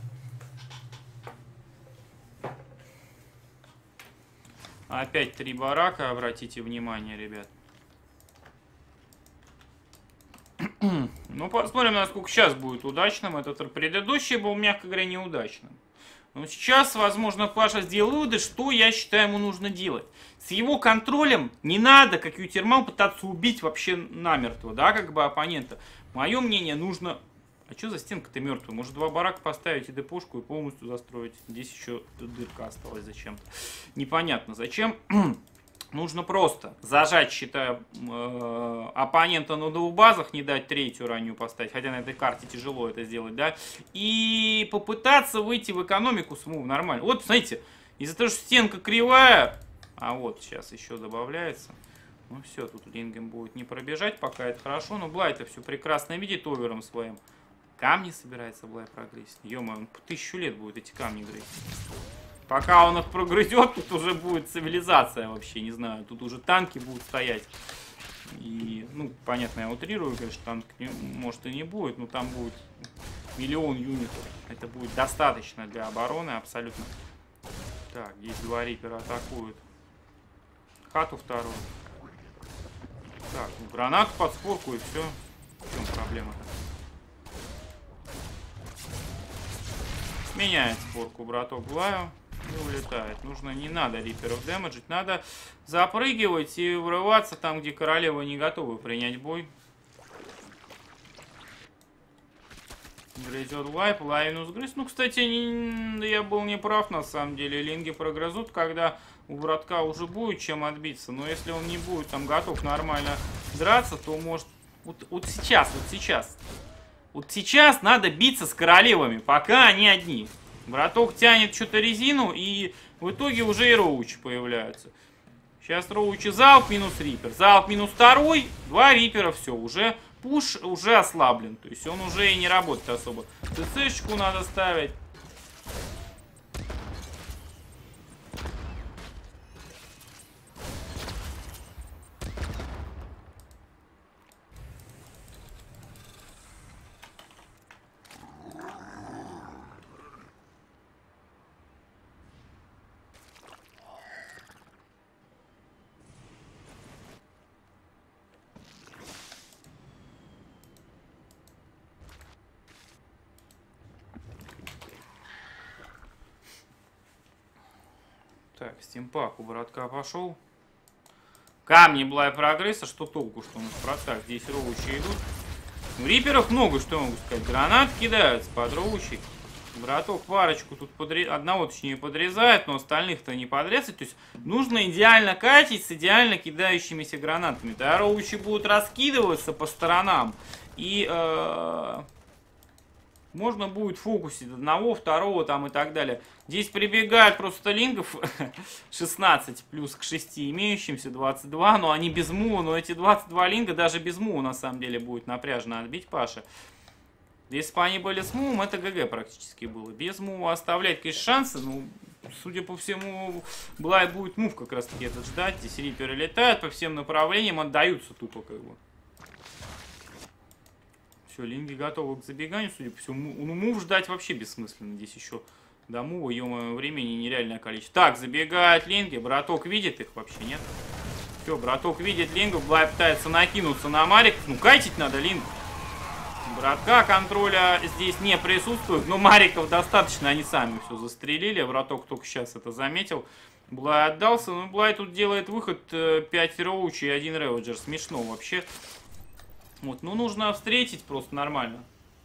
S1: Опять 3 барака, обратите внимание, ребят. Ну, посмотрим, насколько сейчас будет удачным. Этот предыдущий был, мягко говоря, неудачным. Но сейчас, возможно, Паша сделал выводы, что я считаю ему нужно делать. С его контролем не надо, как Ютермал, пытаться убить вообще намертво, да, как бы оппонента. Мое мнение, нужно... А что за стенка-то мертвая? Может, 2 барака поставить и депушку и полностью застроить? Здесь еще дырка осталась зачем-то. Непонятно зачем. Нужно просто зажать, считаю, оппонента на 2 базах, не дать 3-ю раннюю поставить, хотя на этой карте тяжело это сделать, да, и попытаться выйти в экономику с мув нормально. Вот, смотрите, из-за того, что стенка кривая, а вот сейчас еще добавляется, ну все, тут лингом будет не пробежать, пока это хорошо, но Блай это все прекрасно видит овером своим. Камни собирается Блай прогрызть. Ё-моё, он 1000 лет будет эти камни грызть. Пока он их прогрызет, тут уже будет цивилизация вообще, не знаю. Тут уже танки будут стоять. И, ну, понятно, я утрирую, конечно, танк может и не будет, но там будет 1 000 000 юнитов. Это будет достаточно для обороны, абсолютно. Так, здесь 2 рипера атакуют. Хату вторую. Так, ну, гранату под спорку и все. В чем проблема-то? Меняет спорку браток Блаю и улетает. Нужно, не надо риперов дэмэджить, надо запрыгивать и врываться там, где королева не готова принять бой. Грызет лайп, лайнус грыз. Ну, кстати, я был не прав, на самом деле. Линги прогрызут, когда у братка уже будет чем отбиться. Но если он не будет там готов нормально драться, то может... Вот сейчас надо биться с королевами, пока они одни. Браток тянет что-то резину, и в итоге уже и роучи появляются. Сейчас роучи залп минус рипер. Залп минус 2, 2 рипера, все, уже пуш уже ослаблен. То есть он уже и не работает особо. ТЦ-шку надо ставить. Так, стимпак у братка пошел. Камни Блай прогресса, что толку, что он в протак. Здесь роучи идут. У риперов много, что я могу сказать. Гранат кидаются под роучи. Браток парочку тут одного, точнее, подрезает, но остальных-то не подрезать. То есть нужно идеально катить с идеально кидающимися гранатами. Да, роучи будут раскидываться по сторонам. И можно будет фокусить одного, второго там и так далее. Здесь прибегают просто лингов 16 плюс к 6 имеющимся 22, но они без мува, но эти 22 линга даже без мува на самом деле будет напряжно отбить Паша. Если бы они были с мувом, это ГГ практически было. Без мува оставлять, конечно, шансы, но судя по всему, Блай будет мув как раз таки этот ждать. Здесь риперы летают по всем направлениям, отдаются тупо как бы. Все, линги готовы к забеганию, судя по всему. Ну, мув ждать вообще бессмысленно. Здесь еще до мува, ё-моё, времени нереальное количество. Так, забегают линги. Браток видит их вообще, нет? Все, браток видит лингов. Блай пытается накинуться на Мариков. Ну, кайтить надо лингов. Братка контроля здесь не присутствует. Но Мариков достаточно, они сами все застрелили. Браток только сейчас это заметил. Блай отдался, но Блай тут делает выход 5 роучи и 1 реводжер. Смешно вообще. Вот, ну нужно встретить просто нормально.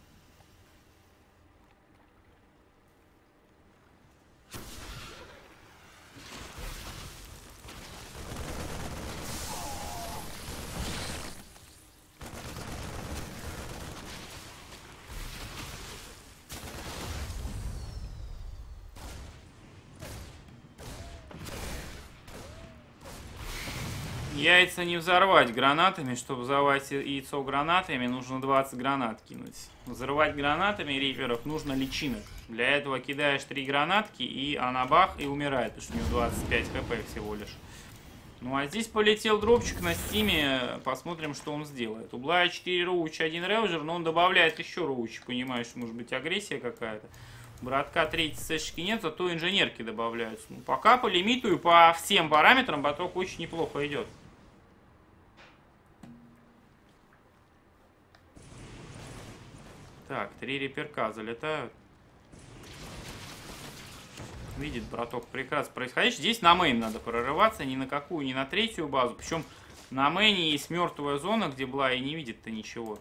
S1: Яйца не взорвать гранатами. Чтобы взорвать яйцо гранатами, нужно 20 гранат кинуть. Взрывать гранатами риперов нужно личинок. Для этого кидаешь 3 гранатки, и она бах, и умирает, потому что у него 25 хп всего лишь. Ну а здесь полетел дропчик на стиме. Посмотрим, что он сделает. У Блая 4 роучи, 1 реводжер, но он добавляет еще роучи. Понимаешь, может быть агрессия какая-то. Братка 3 сэшки нет, зато инженерки добавляются. Ну, пока по лимиту и по всем параметрам баток очень неплохо идет. Так, 3 реперка залетают. Видит браток прекрасно происходящее. Здесь на мейн надо прорываться, ни на какую, ни на третью базу. Причем на мейне есть мертвая зона, где Блай не видит-то ничего.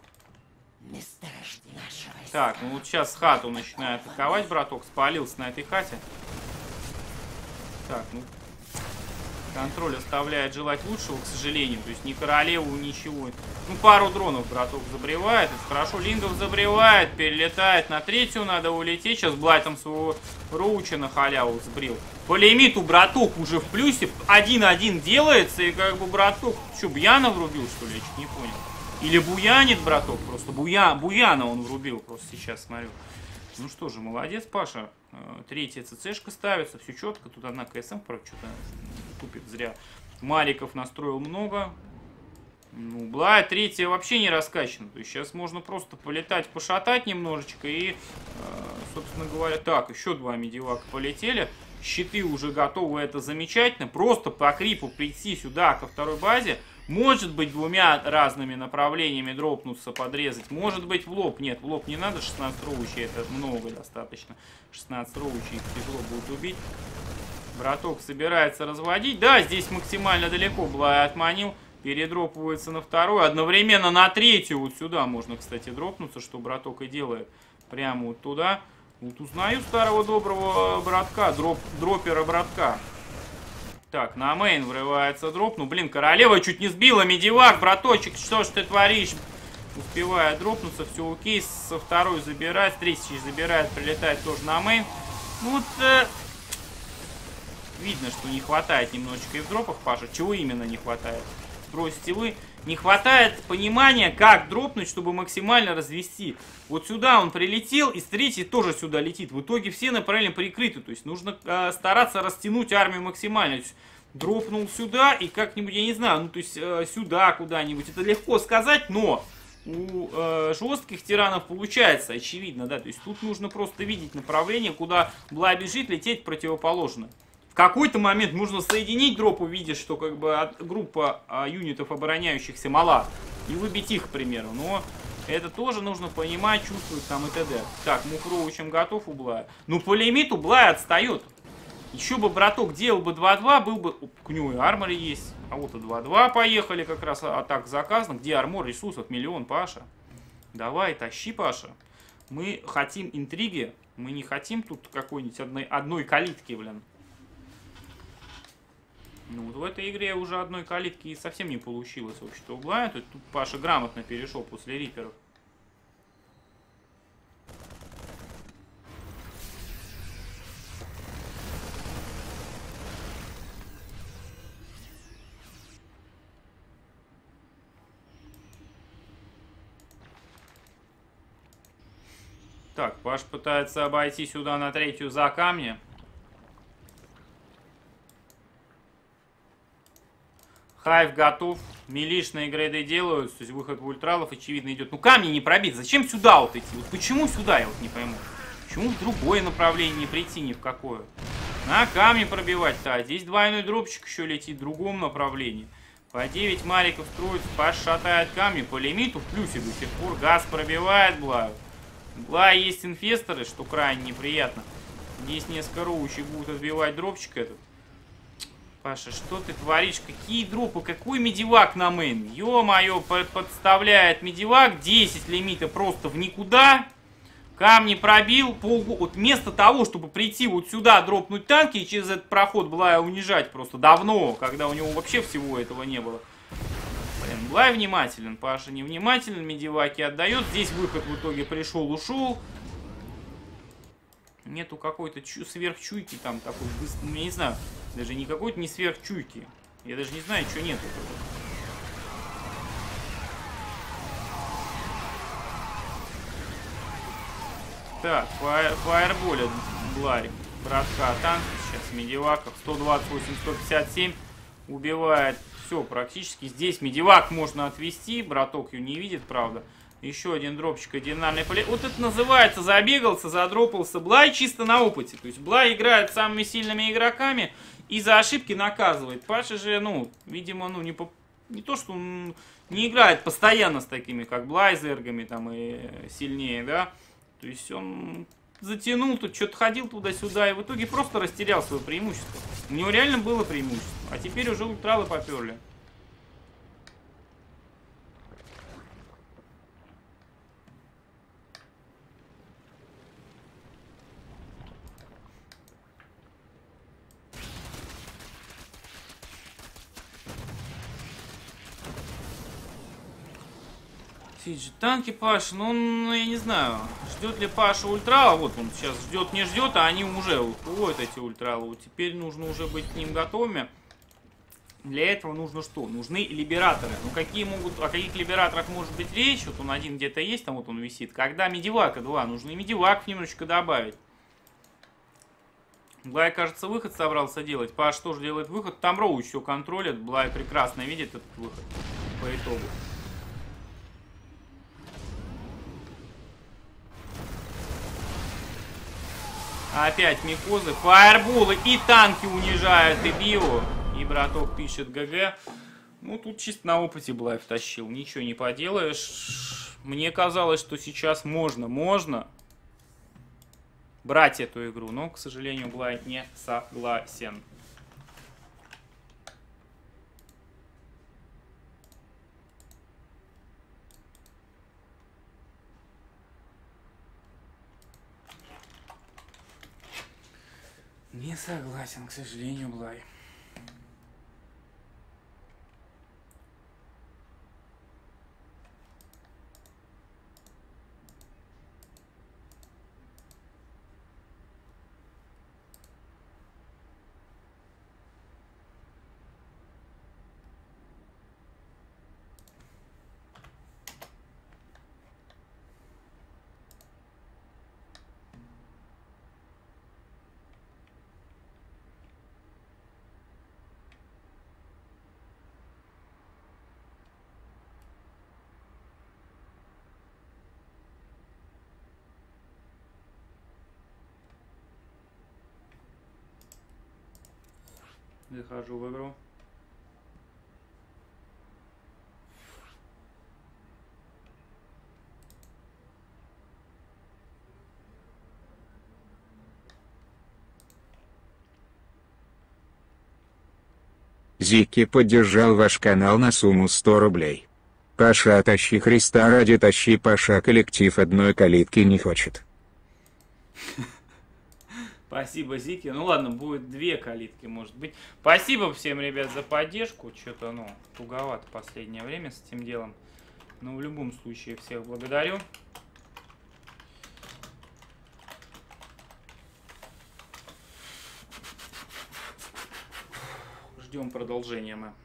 S1: Так, ну вот сейчас хату начинает атаковать браток. Спалился на этой хате. Так, ну... Контроль оставляет желать лучшего, к сожалению. То есть ни королеву, ничего. Ну, пару дронов браток забревает. Это хорошо. Лингов забревает, перелетает. На третью надо улететь. Сейчас Блай там своего роуча на халяву сбрил. По лимиту браток уже в плюсе. 1-1 делается. И как бы браток... Что, Буяна врубил, что ли? Я чуть не понял. Или буянит браток просто. Буяна он врубил просто сейчас, смотрю. Ну что же, молодец, Паша. Третья ЦЦшка ставится. Все четко. Тут одна КСМ, правда, что-то... тупит зря. Маликов настроил много. Ну, Блая третья вообще не раскачана. То есть сейчас можно просто полетать, пошатать немножечко. И, собственно говоря, так, еще 2 медивака полетели. Щиты уже готовы, это замечательно. Просто по крипу прийти сюда, ко второй базе. Может быть, 2 разными направлениями дропнуться, подрезать. Может быть, в лоб. Нет, в лоб не надо. 16 роучей, это много достаточно. 16 роучей их тяжело будет убить. Браток собирается разводить. Да, здесь максимально далеко Блай отманил. Передропывается на вторую. Одновременно на третью. Вот сюда можно, кстати, дропнуться, что браток и делает. Прямо вот туда. Вот узнаю старого доброго братка. Дропера братка. Так, на мейн врывается дроп. Ну, блин, королева чуть не сбила. Медивак, браточек, что ж ты творишь? Успевает дропнуться. Все окей. Со второй забирает. С третьей забирает. Прилетает тоже на мейн. Ну, вот... Видно, что не хватает немножечко и в дропах, Паша. Чего именно не хватает? Спросите вы. Не хватает понимания, как дропнуть, чтобы максимально развести. Вот сюда он прилетел, и с третьей тоже сюда летит. В итоге все направления прикрыты. То есть нужно стараться растянуть армию максимально. То есть, дропнул сюда и как-нибудь, я не знаю, ну то есть сюда куда-нибудь. Это легко сказать, но у жестких тиранов получается, очевидно, да. То есть тут нужно просто видеть направление, куда Блай бежит, лететь противоположно. В какой-то момент нужно соединить дроп, увидеть, что как бы группа юнитов обороняющихся мала, и выбить их, к примеру. Но это тоже нужно понимать, чувствовать там и т.д. Так, Мухроучем готов у Блая. Ну, по лимиту Блай отстает. Еще бы браток делал бы 2-2, был бы... У него и армор есть. А вот и 2-2 поехали как раз, атак заказана. Где армор, ресурсов миллион, Паша. Давай, тащи, Паша. Мы хотим интриги. Мы не хотим тут какой-нибудь одной калитки, блин. Ну, вот в этой игре уже одной калитки совсем не получилось вообще-то у Блая. Тут Паша грамотно перешел после риперов. Так, Паш пытается обойти сюда на третью за камни. Хайв готов. Милишные грейды делают. То есть выход в ультралов, очевидно, идет. Ну, камни не пробить. Зачем сюда вот идти? Вот почему сюда, я вот не пойму. Почему в другое направление не прийти ни в какое? На камни пробивать-то. А здесь двойной дропчик еще летит в другом направлении. По 9 мариков строится. Паш шатает камни. По лимиту в плюсе до сих пор. Газ пробивает Блаю. Блай есть инфесторы, что крайне неприятно. Здесь несколько роучей будут отбивать дропчик этот. Паша, что ты творишь? Какие дропы? Какой медивак на мейн? Ё-моё, подставляет медивак. 10 лимита просто в никуда. Камни пробил. Вот вместо того, чтобы прийти вот сюда, дропнуть танки и через этот проход Блая унижать просто давно, когда у него вообще всего этого не было. Блин, Блай внимателен. Паша невнимателен. Медиваки отдает. Здесь выход в итоге пришел, ушел. Нету какой-то сверхчуйки там такой, я не знаю, даже не какой-то не сверхчуйки. Я даже не знаю, что нету. Так, фаерболит Бларик. Братка танк. Сейчас медиваков. 128-157. Убивает. Все, практически. Здесь медивак можно отвести. Браток ее не видит, правда. Еще один дропчик, одинарный полет. Вот это называется забегался, задропался. Блай чисто на опыте. То есть Блай играет с самыми сильными игроками и за ошибки наказывает. Паша же, ну, видимо, ну, не то, что он не играет постоянно с такими, как Блай, зергами там и сильнее, да. То есть он затянул, тут что-то ходил туда-сюда и в итоге просто растерял свое преимущество. У него реально было преимущество. А теперь уже ультралы поперли. Сиджи, танки Паша, ну я не знаю, ждет ли Паша ультрала, вот он сейчас ждет, не ждет, а они уже уходят, эти ультралы, вот теперь нужно уже быть к ним готовыми. Для этого нужно что? Нужны либераторы. Ну какие могут, о каких либераторах может быть речь? Вот он один где-то есть, там вот он висит. Когда медивака 2, нужно и медивак немножечко добавить. Блай, кажется, выход собрался делать. Паш тоже делает выход. Там Роу еще контролит. Блай прекрасно видит этот выход по итогу. Опять микозы, фаерболы и танки унижают и био. И браток пишет ГГ. Ну, тут чисто на опыте Блай втащил. Ничего не поделаешь. Мне казалось, что сейчас можно брать эту игру. Но, к сожалению, Блай не согласен. Не согласен, к сожалению, Блай. Захожу в игру.
S4: Зики поддержал ваш канал на сумму 100 рублей. Паша, тащи Христа ради тащи, Паша, коллектив одной калитки не хочет.
S1: Спасибо, Зики. Ну ладно, будет 2 калитки, может быть. Спасибо всем, ребят, за поддержку. Что-то, ну, туговато последнее время с этим делом. Но в любом случае всех благодарю. Ждем продолжения мы.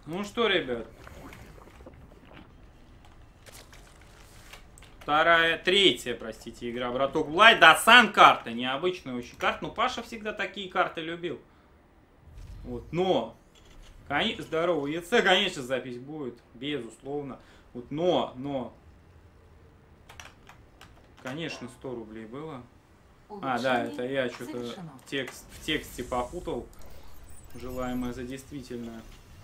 S1: Ну что, ребят. Третья, простите, игра Браток Блай. Да, сан-карта. Необычная очень карта. Но Паша всегда такие карты любил. Вот, но... Здорово, ЕЦ, конечно, запись будет. Безусловно. Вот, но... Конечно, 100 рублей было. А, да, это я что-то в тексте попутал. Желаемое за действительное.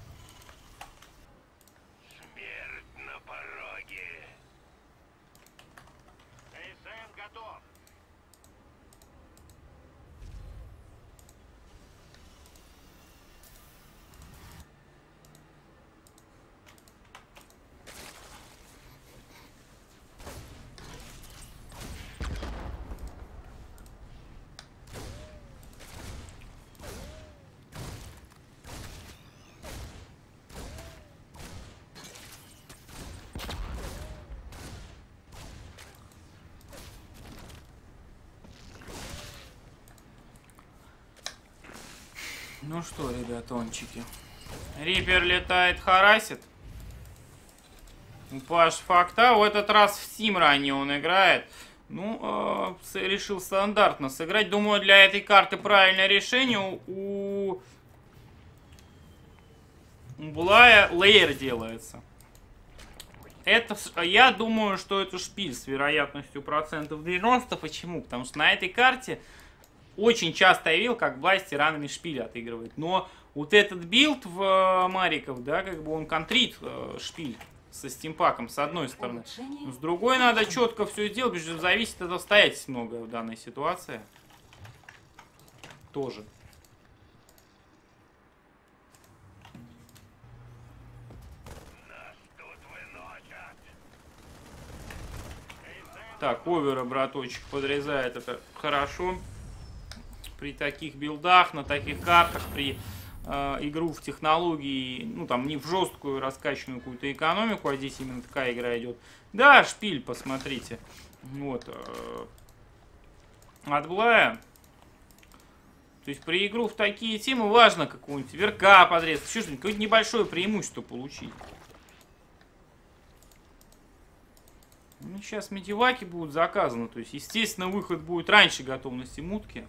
S5: Смерть на пороге. СМ готов.
S1: Ну что, ребятончики. Рипер летает, харасит. Паш факта. В этот раз в Steam ранее он играет. Ну, решил стандартно сыграть. Думаю, для этой карты правильное решение. У Блая лейер делается. Это, я думаю, что это шпиль с вероятностью процентов 90. Почему? Потому что на этой карте очень часто я видел, как Блай с тиранами шпиль отыгрывает. Но вот этот билд в Мариков, да, как бы он контрит шпиль со стимпаком, с одной стороны. Но с другой надо четко все сделать, потому что зависит от обстоятельств многое в данной ситуации. Тоже. Так, овера браточек подрезает, это хорошо. При таких билдах, на таких картах, при игру в технологии, ну там не в жесткую раскачанную какую-то экономику, а здесь именно такая игра идет. Да, шпиль, посмотрите. Вот. От Блая. То есть при игру в такие темы важно какого-нибудь верка подрезать, еще что-нибудь, какое-то небольшое преимущество получить. Ну, сейчас медиваки будут заказаны, то есть, естественно, выход будет раньше готовности мутки.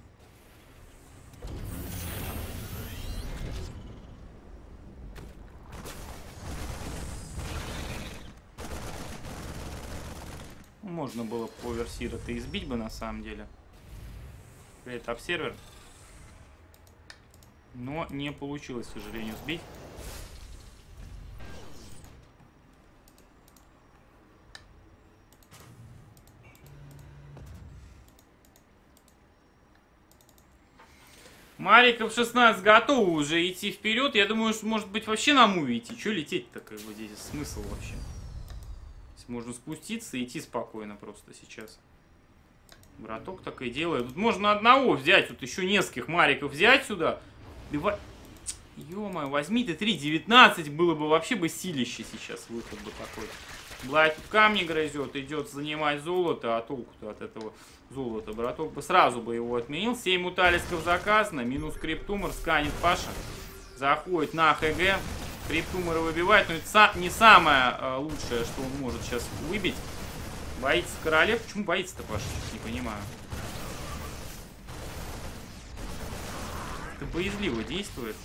S1: Можно было по оверсира-то избить бы на самом деле. Это обсервер. Но не получилось, к сожалению, сбить. Мариков 16 готовы уже идти вперед. Я думаю, что может быть вообще на муве идти. Че лететь-то, как бы здесь смысл вообще? Можно спуститься и идти спокойно просто сейчас. Браток так и делает. Тут можно одного взять, тут еще нескольких Мариков взять сюда. Ё-моё, возьми ты 3.19, было бы вообще бы силище сейчас, выход бы такой. Блай тут камни грызет, идет занимать золото, а толку-то от этого золота. Браток бы сразу бы его отменил. 7 муталисков заказано, минус криптумор, сканит Паша. Заходит на ХГ. Криптумора выбивает, но это не самое лучшее, что он может сейчас выбить. Боится королев. Почему боится-то, Паша? Не понимаю. Это боязливо действует.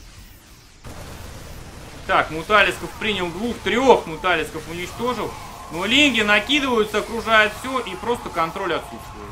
S1: Так, муталисков принял 2-3 муталисков уничтожил. Но линги накидываются, окружают все, и просто контроль отсутствует.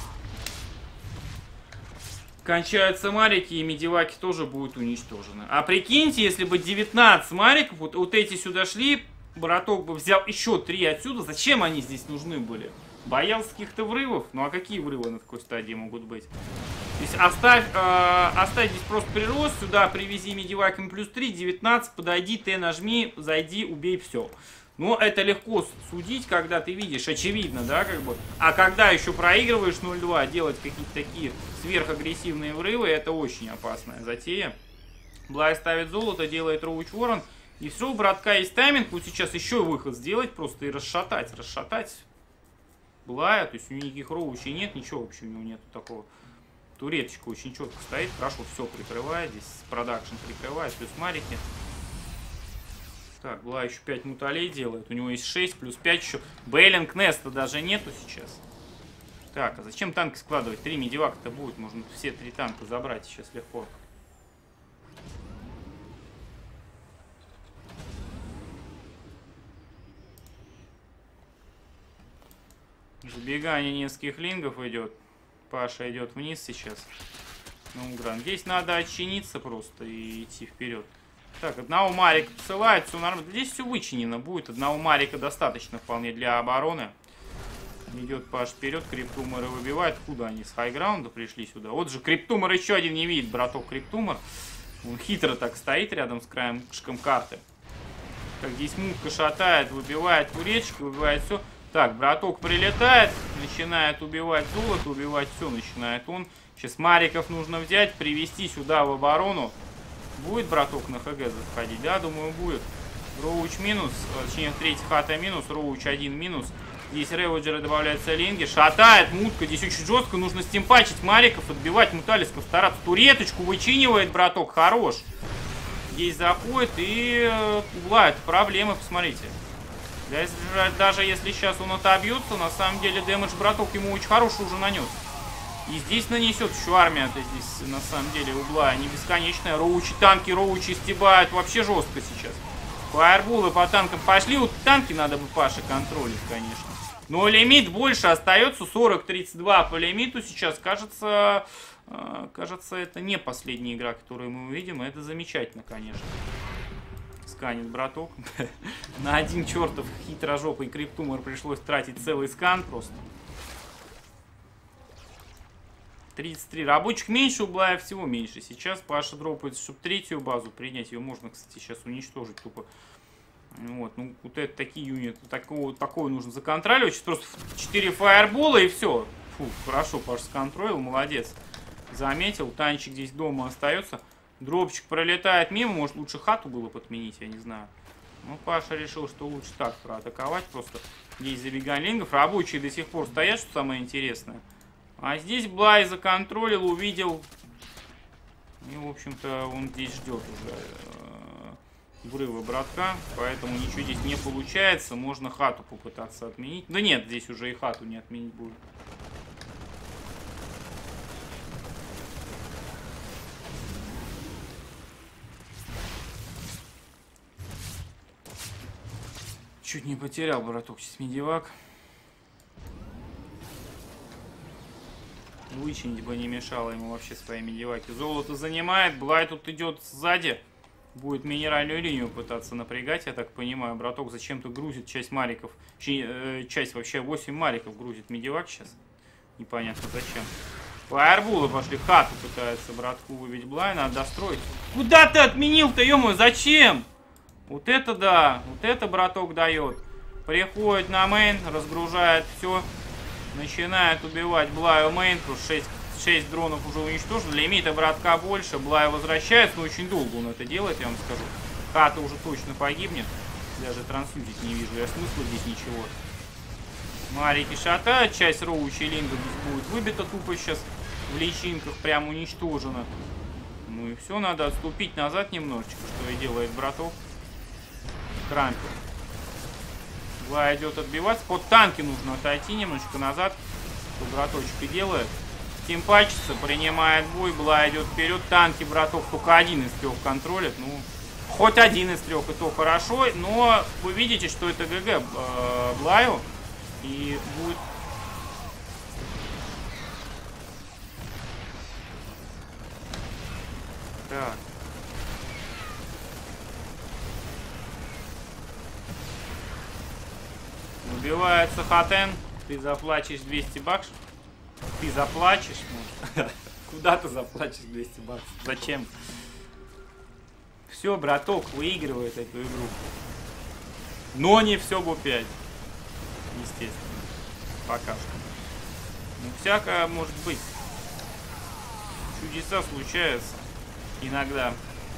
S1: Кончаются марики, и медиваки тоже будут уничтожены. А прикиньте, если бы 19 мариков, вот эти сюда шли, браток бы взял еще 3 отсюда. Зачем они здесь нужны были? Боялся каких-то врывов? Ну а какие врывы на такой стадии могут быть? То есть оставь здесь просто прирост, сюда привези медиваками плюс 3, 19, подойди, Т нажми, зайди, убей, все. Но это легко судить, когда ты видишь, очевидно, да, как бы. А когда еще проигрываешь 0-2, делать какие-то такие сверхагрессивные врывы, это очень опасная затея. Блай ставит золото, делает Роуч Ворон. И все, у братка есть тайминг, вот сейчас еще выход сделать, просто и расшатать Блая. То есть у него никаких роучей нет, ничего вообще у него нету такого. Туреточка очень четко стоит, хорошо все прикрывает, здесь продакшн прикрывает, плюс марики. Так, Бла еще 5 муталей делает. У него есть 6, плюс 5 еще. Бейлинг Неста даже нету сейчас. Так, а зачем танки складывать? 3 медивака-то будет. Можно все 3 танка забрать сейчас легко. Забегание нескольких лингов идет. Паша идет вниз сейчас. Ну, гран. Здесь надо отчиниться просто и идти вперед. Так, одного Марика посылает, все нормально. Здесь все вычинено будет. Одного Марика достаточно вполне для обороны. Идет Паш вперед, Криптуморы выбивает. Куда они? С хайграунда пришли сюда. Вот же Криптумор еще один не видит, браток Криптумор. Он хитро так стоит рядом с краешком карты. Так, здесь мутка шатает, выбивает туречки, выбивает все. Так, браток прилетает, начинает убивать золото, убивать все начинает он. Сейчас Мариков нужно взять, привести сюда в оборону. Будет браток на ХГ заходить? Да, думаю, будет. Роуч минус, точнее, третий хата минус, Роуч 1 минус. Здесь реводжеры добавляются линги. Шатает мутка, здесь очень жестко. Нужно стимпачить Мариков, отбивать муталисков, стараться. Туреточку вычинивает браток, хорош. Здесь заходит и угла, это проблемы, посмотрите. Даже если сейчас он отобьется, на самом деле дэмэдж браток ему очень хороший уже нанес. И здесь нанесет еще армия-то здесь, на самом деле, угла не бесконечная. Роучи, танки, роучи стебают вообще жестко сейчас. Фаерболы по танкам пошли. Вот танки надо бы Паше контролить, конечно. Но лимит больше остается. 40-32 по лимиту сейчас. Кажется, это не последняя игра, которую мы увидим. И это замечательно, конечно. Сканит браток. На один чертов хитрожопый Криптумор пришлось тратить целый скан просто. 33. Рабочих меньше, у Блая всего меньше. Сейчас Паша дропает, чтобы третью базу принять. Ее можно, кстати, сейчас уничтожить тупо. Вот, ну, вот это такие юниты. Такое нужно законтроливать. Сейчас просто 4 фаербола и все. Фу, хорошо, Паша сконтролил, молодец. Заметил, танчик здесь дома остается. Дропчик пролетает мимо. Может, лучше хату было подменить, я не знаю. Ну, Паша решил, что лучше так проатаковать. Просто есть забегание лингов. Рабочие до сих пор стоят, что самое интересное. А здесь Блай законтролил, увидел. И, в общем-то, он здесь ждет уже врыва братка. Поэтому ничего здесь не получается. Можно хату попытаться отменить. Да нет, здесь уже и хату не отменить будет. Чуть не потерял браток здесь медивак. Вычинить бы не мешало ему вообще свои медиваки. Золото занимает. Блай тут идет сзади. Будет минеральную линию пытаться напрягать, я так понимаю. Браток зачем-то грузит часть мариков. Часть вообще 8 мариков грузит медивак сейчас. Непонятно зачем. Фаербулы пошли. Хату пытается братку выбить Блай. Надо достроить. Куда ты отменил-то, ё-моё? Зачем? Вот это да. Вот это браток дает. Приходит на мейн, разгружает все. Начинает убивать Блаю мейн. 6 дронов уже уничтожено. Лимита братка больше. Блай возвращается, но очень долго он это делает, я вам скажу. Хата уже точно погибнет. Даже трансфьюзить не вижу я смысла здесь ничего. Марики шатают. Часть роучи и линга здесь будет выбита тупо сейчас. В личинках прям уничтожена. Ну и все, надо отступить назад немножечко, что и делает браток. Крампер. Блай идет отбиваться. Под танки нужно отойти немножечко назад. Что браточек и делает. Тимпачится, принимает бой. Блай идет вперед. Танки браток только один из 3 контролит. Ну, хоть один из 3, и то хорошо. Но вы видите, что это ГГ Блаю. И будет... Так. Убивается Хатен. Ты заплачешь 200 баксов. Ты заплачешь? Куда ты заплачешь 200 баксов? Зачем? Все, браток выигрывает эту игру. Но не все БО5. Естественно. Пока что. Ну, всякое может быть. Чудеса случаются. Иногда.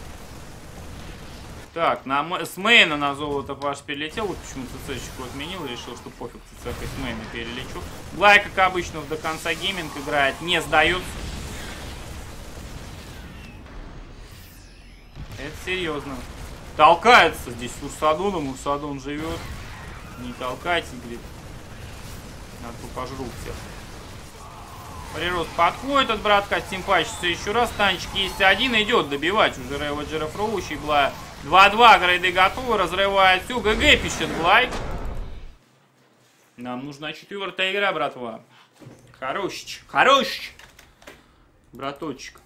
S1: Так, с мейна на золото Паш перелетел. Вот почему ЦЦ-щику отменил. Решил, что пофиг, ЦЦ с мейна перелечу. Блай, как обычно, до конца гейминг играет. Не сдается. Это серьезно. толкается здесь с Урсадоном. Урсадон живет. Не толкайте, говорит. А то пожру всех. Прирост подходит от братка, стимпачится еще раз. Танчик есть один, идет добивать уже Реводжера Фроущий. 2-2, грейды готовы, разрывает все. ГГ пишет Глай. Нам нужна 4-я игра, братва. Хорошич, хорошич. Браточек.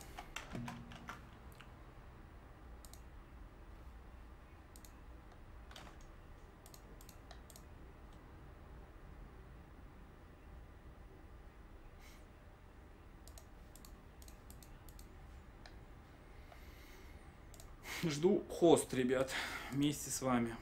S1: Жду хост, ребят, вместе с вами.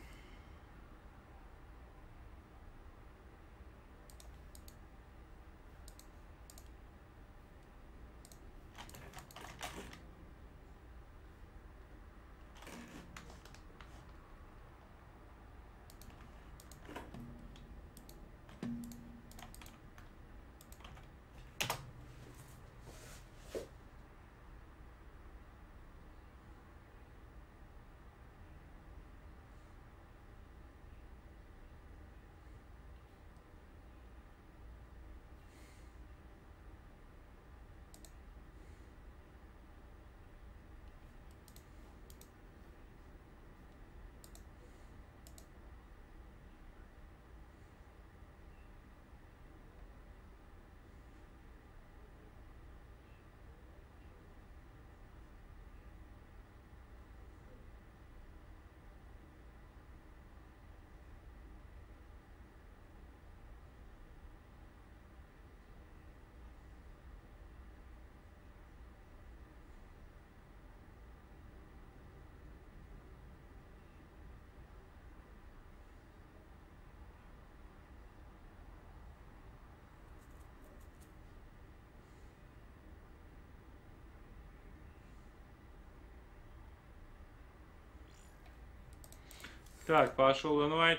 S1: Так, пошел инвайт.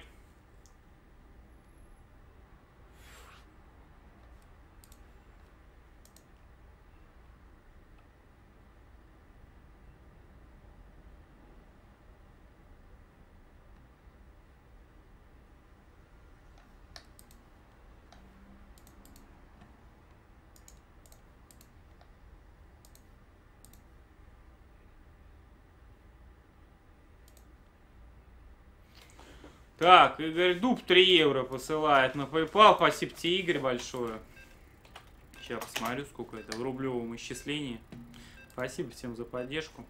S1: Так, Игорь Дуб 3 евро посылает на PayPal. Спасибо тебе, Игорь, большое. Сейчас посмотрю, сколько это в рублевом исчислении. Спасибо всем за поддержку.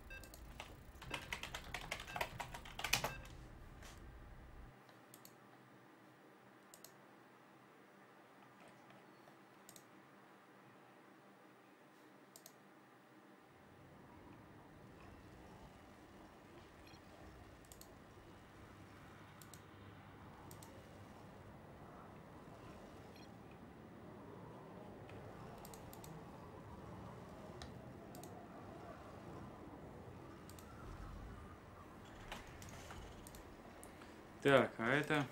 S1: Так, а это...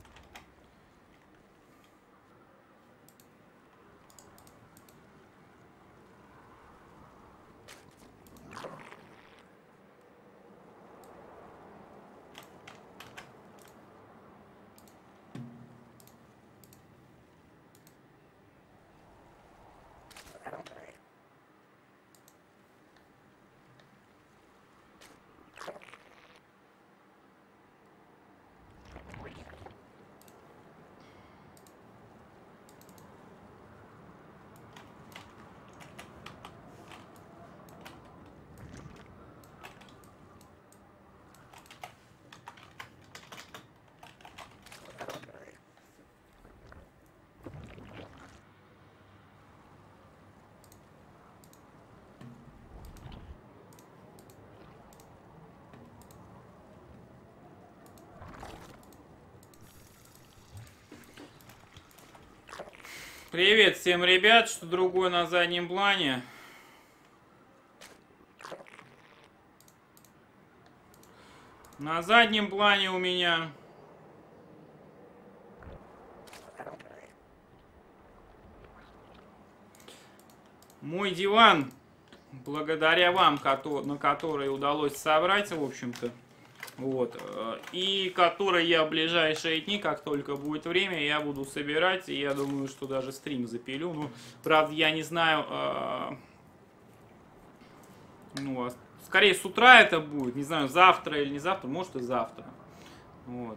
S1: Привет всем, ребят, что другое на заднем плане. На заднем плане у меня мой диван, благодаря вам, на который удалось собрать, в общем-то, Вот. И который я в ближайшие дни, как только будет время, я буду собирать. И я думаю, что даже стрим запилю. Ну, правда, я не знаю... Ну, скорее с утра это будет. Не знаю, завтра или не завтра. Может и завтра. Вот.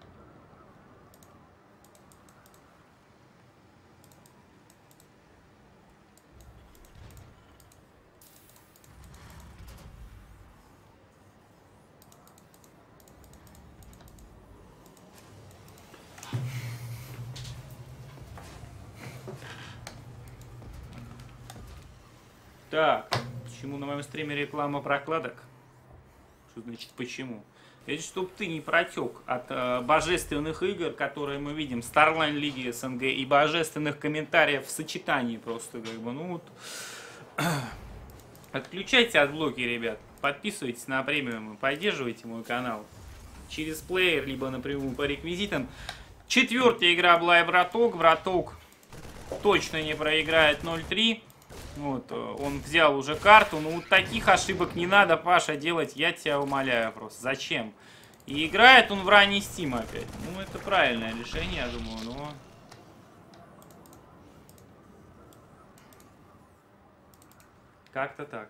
S1: Так, почему на моем стриме реклама прокладок? Что значит почему? Это чтобы ты не протек от божественных игр, которые мы видим, Starline Лиги СНГ, и божественных комментариев в сочетании просто, как бы, ну вот. Отключайте отблоки, ребят, подписывайтесь на премиум, поддерживайте мой канал через плеер, либо напрямую по реквизитам. 4-я игра была и Враток. Враток точно не проиграет 0-3. Вот, он взял уже карту, но вот таких ошибок не надо, Паша, делать, я тебя умоляю просто. Зачем? И играет он в ранний Steam опять. Ну, это правильное решение, я думаю, но... Как-то так.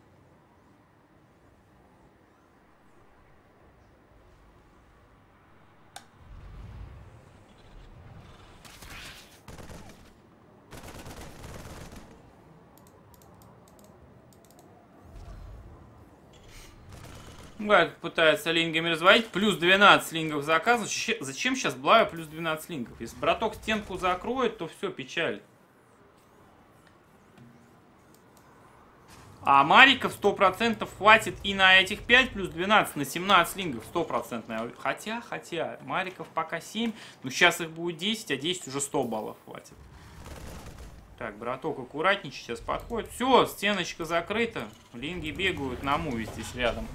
S1: Блайв пытается лингами разводить. Плюс 12 лингов заказывать. Зачем сейчас Блаю плюс 12 лингов? Если браток стенку закроет, то все, печаль. А Мариков 100% хватит и на этих 5 плюс 12, на 17 лингов 100%. Хотя, Мариков пока 7, но сейчас их будет 10, а 10 уже 100 баллов хватит. Так, браток аккуратничай, сейчас подходит. Все, стеночка закрыта. Линги бегают на муве здесь рядом.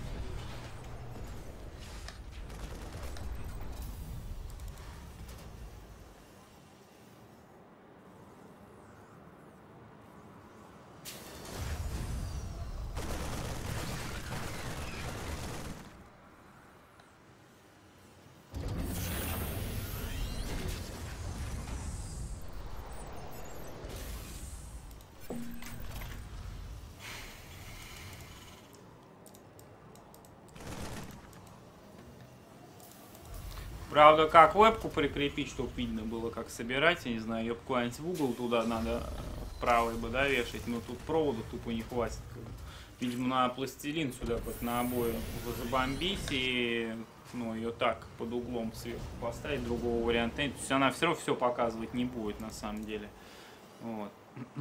S1: Правда, как вебку прикрепить, чтобы видно было, как собирать, я не знаю, ее куда-нибудь в угол туда надо правой бы, да, вешать, но тут провода тупо не хватит. Видимо, на пластилин сюда вот на обои забомбить и, ну, ее так под углом сверху поставить, другого варианта нет. То есть она все равно все показывать не будет на самом деле. Вот.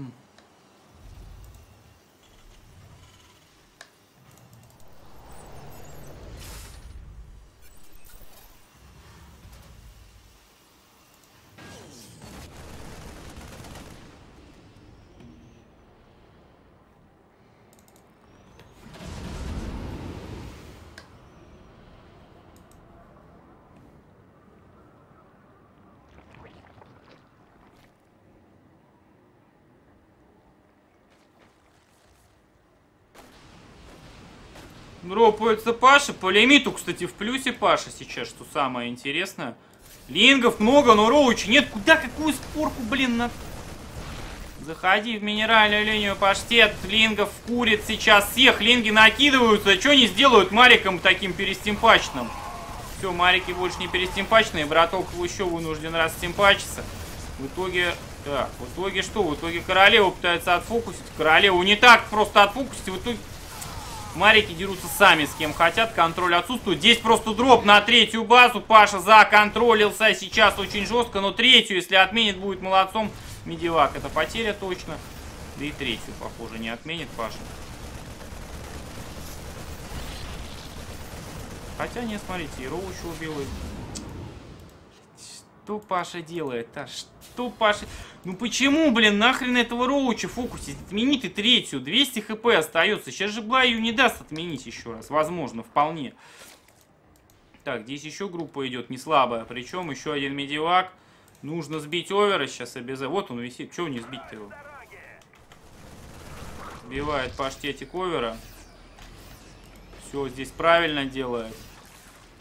S1: Дропается Паша. По лимиту, кстати, в плюсе Паша сейчас, что самое интересное. Лингов много, но роучи нет. Куда какую спорку, блин, на... Заходи в минеральную линию, паштет. Лингов курит сейчас всех. Линги накидываются. Что они сделают Мариком таким перестимпачным? Все, Марики больше не перестимпачные. Браток еще вынужден расстимпачиться. В итоге... Так, в итоге что? В итоге королеву пытается отфокусить. Королеву не так просто отфокусить. В итоге... Марики дерутся сами с кем хотят, контроль отсутствует. Здесь просто дроп на 3-ю базу. Паша законтролился сейчас очень жестко, но 3-ю, если отменит, будет молодцом. Медивак, это потеря точно. Да и 3-ю, похоже, не отменит Паша. Хотя, не, смотрите, и Роуча убил. Что Паша делает-то? Что Паша... Ну почему, блин, нахрен этого Роуча фокусить? Отмени ты 3-ю. 200 хп остается. Сейчас же Блаю не даст отменить еще раз. Возможно, вполне. Так, здесь еще группа идет не слабая. Причем еще один медивак. Нужно сбить овера сейчас обязательно. Вот он висит. Чего не сбить-то его? Сбивает паштетик овера. Все здесь правильно делает.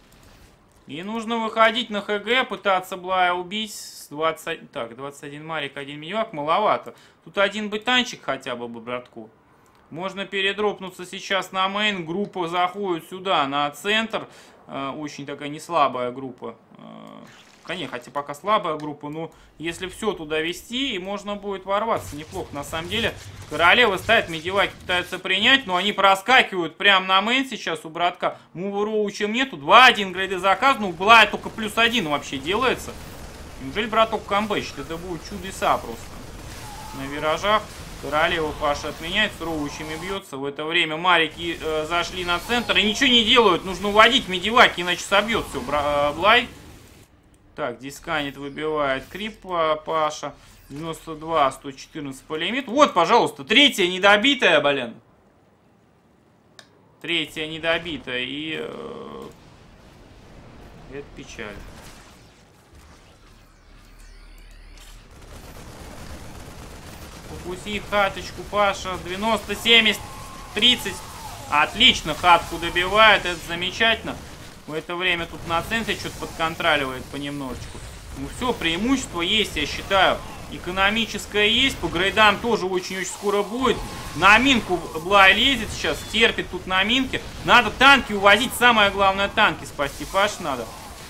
S1: И нужно выходить на ХГ, пытаться Блая убить. С 20... Так, 21 Марик, 1 Медивак, маловато. Тут один бы танчик хотя бы, братку. Можно передропнуться сейчас на мейн. Группа заходит сюда, на центр. Очень такая не слабая группа. Конечно, хотя пока слабая группа, но если все туда вести, и можно будет ворваться неплохо. На самом деле, королева ставит, медиваки пытаются принять, но они проскакивают прямо на мейн сейчас у братка. Мува Роучем нету, 2-1 грейды заказ, ну Блая только +1 вообще делается. Неужели браток камбэчит? Это будет чудеса просто. На виражах королева Паша отменяет, с Роучами бьется. В это время Марики зашли на центр и ничего не делают. Нужно уводить медиваки, иначе собьет все Блай. Так, дисканет выбивает крип Паша. 92, 114 по лимиту. Вот, пожалуйста, третья недобитая, блин. Третья недобитая. И это печаль. Укуси хаточку, Паша. 90, 70, 30. Отлично, хатку добивает. Это замечательно. В это время тут на центре что-то подконтроливает понемножечку. Ну все, преимущество есть, я считаю. Экономическое есть, по грейдам тоже очень-очень скоро будет. На минку Блай лезет сейчас, терпит тут на минке. Надо танки увозить, самое главное танки спасти. Паш надо.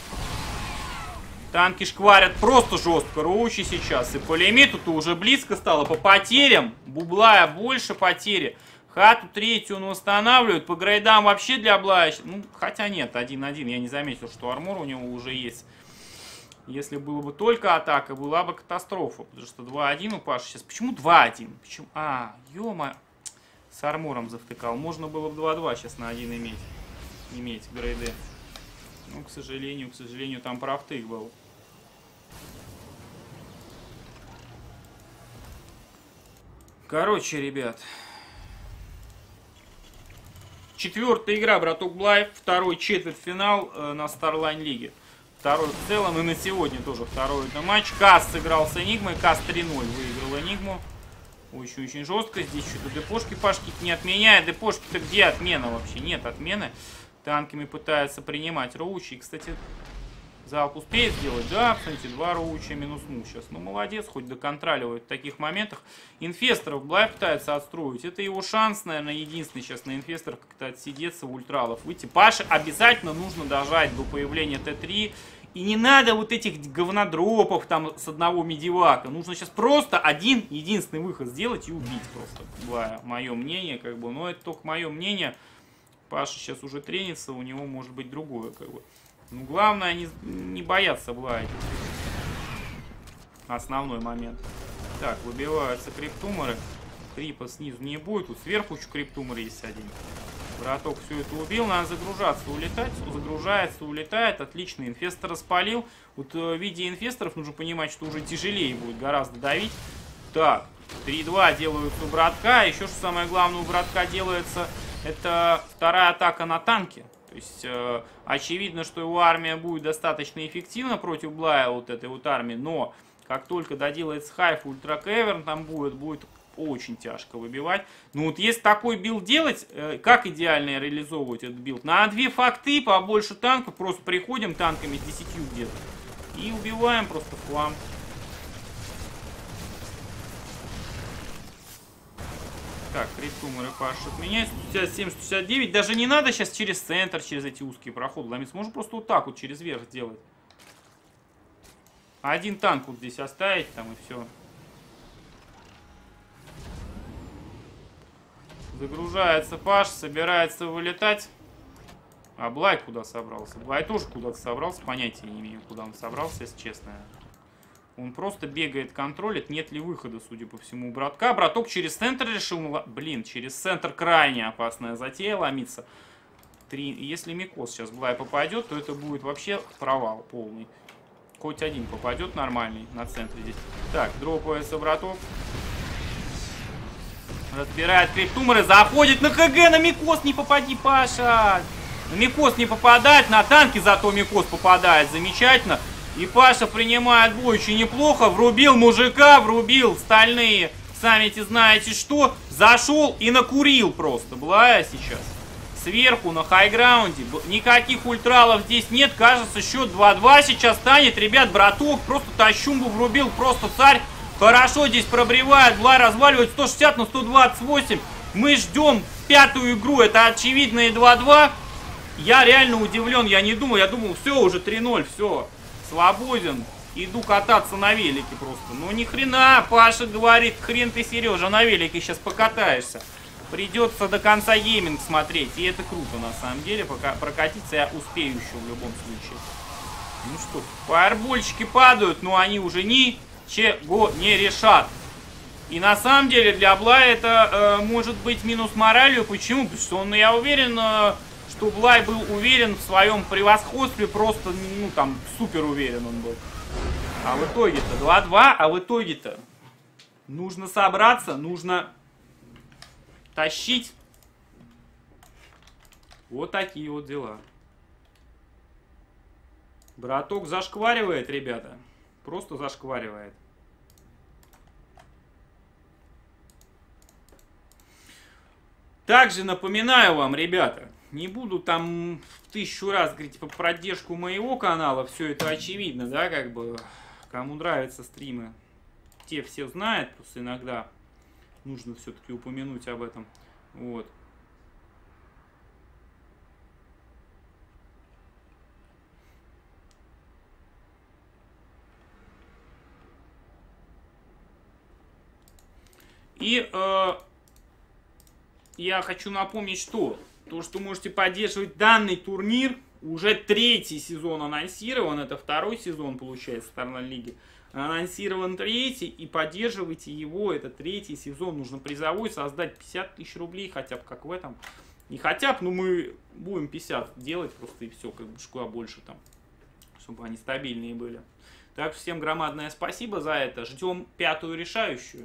S1: Танки шкварят просто жестко, Роучи сейчас. И по лимиту-то уже близко стало. По потерям, Бублая больше потери. Хату третью он восстанавливает. По грейдам вообще для Блая... Ну, хотя нет, 1-1. Я не заметил, что армор у него уже есть. Если было бы только атака, была бы катастрофа. Потому что 2-1 у Паши сейчас. Почему 2-1? Почему? А, ё-моё. С армором завтыкал. Можно было бы 2-2 сейчас на 1 иметь грейды. Ну, к сожалению, там правтык был. Короче, ребят... Четвертая игра, браток Блай, второй четвертьфинал на Starline Лиге. Второй в целом и на сегодня тоже второй это матч. Кас сыграл с Энигмой, Кас 3-0 выиграл Энигму. Очень-очень жестко. Здесь что-то депошки Пашки не отменяет. Депошки-то где отмена вообще? Нет отмены. Танками пытается принимать Роучи. И, кстати, залп успеет сделать? Да, кстати, 2 Роуча минуснул сейчас. Ну, молодец, хоть доконтроливает в таких моментах. Инфесторов Блай пытается отстроить. Это его шанс, наверное, единственный сейчас на инфесторах как-то отсидеться в ультралов. Выйти. Паше обязательно нужно дожать до появления Т3. И не надо вот этих говнодропов там с одного медивака. Нужно сейчас просто один единственный выход сделать и убить просто. Блая, мое мнение, как бы. Но это только мое мнение. Паша сейчас уже тренится, у него может быть другое, как бы. Ну, главное не бояться Блая. Основной момент. Так, выбиваются криптуморы. Крипа снизу не будет. Тут сверху еще криптумор есть один. Браток все это убил. Надо загружаться, улетать. Загружается, улетает. Отлично. Инфестор распалил. Вот в виде инфесторов нужно понимать, что уже тяжелее будет гораздо давить. Так, 3-2 делаются у братка. Еще что самое главное у братка делается, это вторая атака на танке. То есть, очевидно, что его армия будет достаточно эффективна против Блая, вот этой вот армии, но как только доделается Хайф, Ультракеверн там будет очень тяжко выбивать. Ну вот если такой билд делать, как идеально реализовывать этот билд? На 2 факты, побольше танков, просто приходим танками с 10 где-то и убиваем просто в хлам. Так, криптумеры Паша отменяет. 167-169. Даже не надо сейчас через центр, через эти узкие проходы ломиться. Можно просто вот так вот через верх сделать. Один танк вот здесь оставить там и все. Загружается Паш, собирается вылетать. А Блай куда собрался? Блай тоже куда-то собрался. Понятия не имею, куда он собрался, если честно. Он просто бегает, контролит, нет ли выхода, судя по всему, у братка. Браток через центр решил... Блин, через центр крайне опасная затея ломиться. Если Микос сейчас Блай попадет, то это будет вообще провал полный. Хоть один попадет нормальный на центре здесь. Так, дропается браток. Разбирает криптумеры, заходит на ХГ, на Микос не попади, Паша. На Микос не попадает, на танки зато Микос попадает, замечательно. И Паша принимает бой очень неплохо. Врубил мужика, врубил стальные, сами знаете что. Зашел и накурил просто Блая сейчас. сверху на хайграунде. Никаких ультралов здесь нет. Кажется, счет 2-2 сейчас станет. Ребят, браток просто тащумбу врубил. Просто царь. Хорошо здесь пробревает. Блай разваливает 160 на 128. Мы ждем пятую игру. Это очевидные 2-2. Я реально удивлен. Я не думал. Я думал, все, уже 3-0. Все, свободен. Иду кататься на велике просто. Ну ни хрена, Паша говорит, хрен ты, Сережа, на велике сейчас покатаешься. Придется до конца гейминг смотреть. И это круто на самом деле. Пока прокатиться я успею еще в любом случае. Ну что, фаербольчики падают, но они уже ничего не решат. И на самом деле для Блая это может быть минус моралью. Почему? Потому что он, я уверен, что Блай был уверен в своем превосходстве. Просто, ну там, супер уверен он был. А в итоге-то 2-2, а в итоге-то нужно собраться, нужно тащить. Вот такие вот дела. Браток зашкваривает, ребята. Просто зашкваривает. Также напоминаю вам, ребята, не буду там 1000 раз говорить по поддержку моего канала, все это очевидно, да, как бы, кому нравятся стримы, те все знают, просто иногда нужно все-таки упомянуть об этом, вот. И я хочу напомнить, что то, что можете поддерживать данный турнир, уже 3-й сезон анонсирован, это 2-й сезон, получается, Старной Лиги. Анонсирован 3-й, и поддерживайте его, это 3-й сезон. Нужно призовой создать 50 000 рублей, хотя бы как в этом. Не хотя бы, но мы будем 50 делать просто и все, как бы шкула больше там, чтобы они стабильные были. Так, всем громадное спасибо за это. Ждем 5-ю решающую.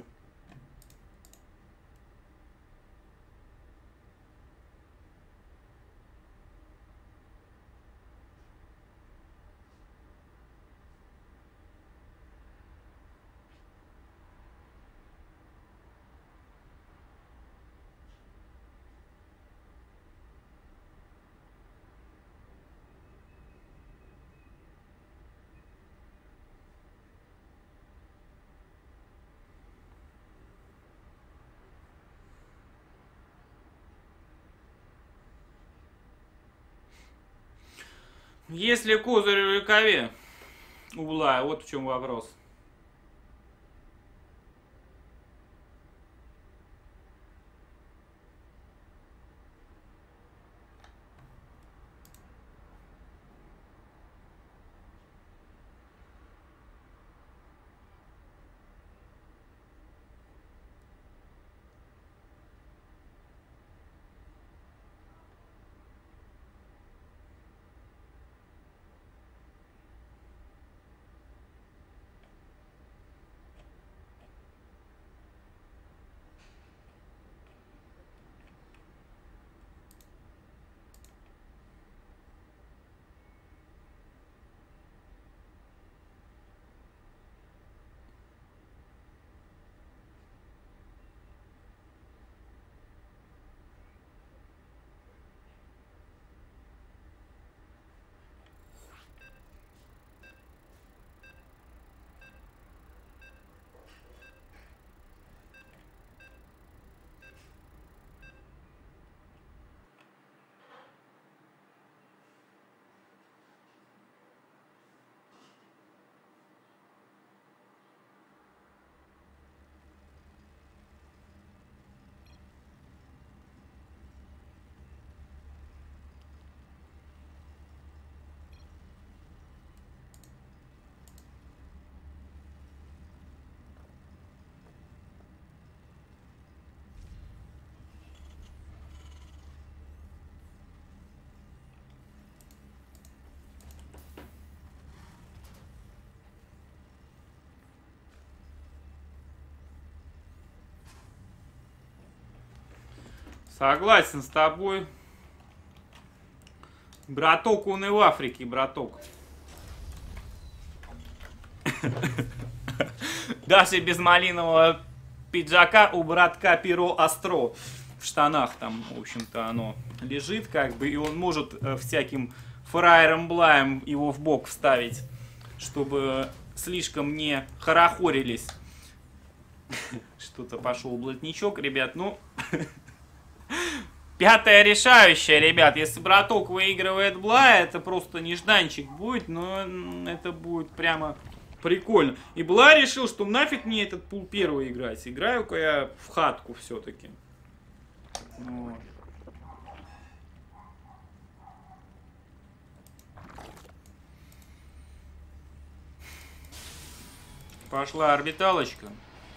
S1: Есть ли козырь в рукаве у Блая? Вот в чем вопрос. Согласен с тобой. Браток, он и в Африке, браток. Даже без малинового пиджака у братка перо остро. в штанах там, в общем-то, оно лежит, как бы, и он может всяким фраером Блаем его в бок вставить, чтобы слишком не хорохорились. Что-то пошел блатничок, ребят, ну... Пятая решающая, ребят. Если браток выигрывает Блая, это просто нежданчик будет, но это будет прямо прикольно. И Блай решил, что нафиг мне этот пул первый играть. Играю-ка я в хатку все-таки. Вот. Пошла орбиталочка.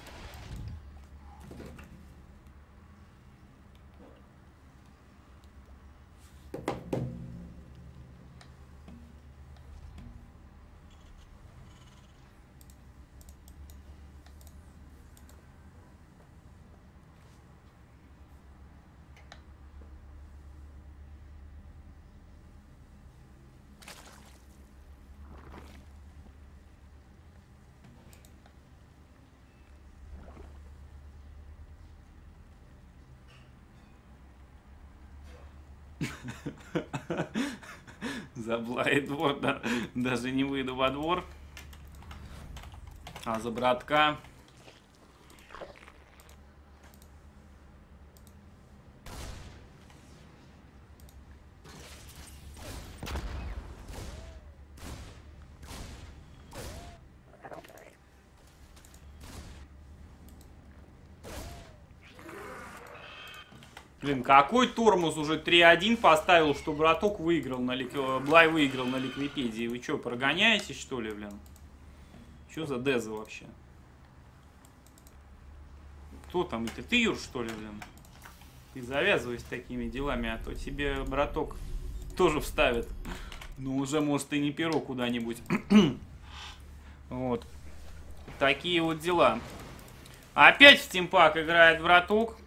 S1: За Блай двор, да, даже не выйду во двор. А за братка. Блин, какой тормоз уже 3-1 поставил, что браток выиграл на Блай выиграл на Ликвипедии. Вы что, прогоняетесь, что ли, блин? Что за деза вообще? Кто там? Это ты, Юр, что ли, блин? Ты завязывай с такими делами, а то тебе браток тоже вставит. Ну, уже, может, и не перо куда-нибудь. Вот. Такие вот дела. Опять в стимпак играет браток.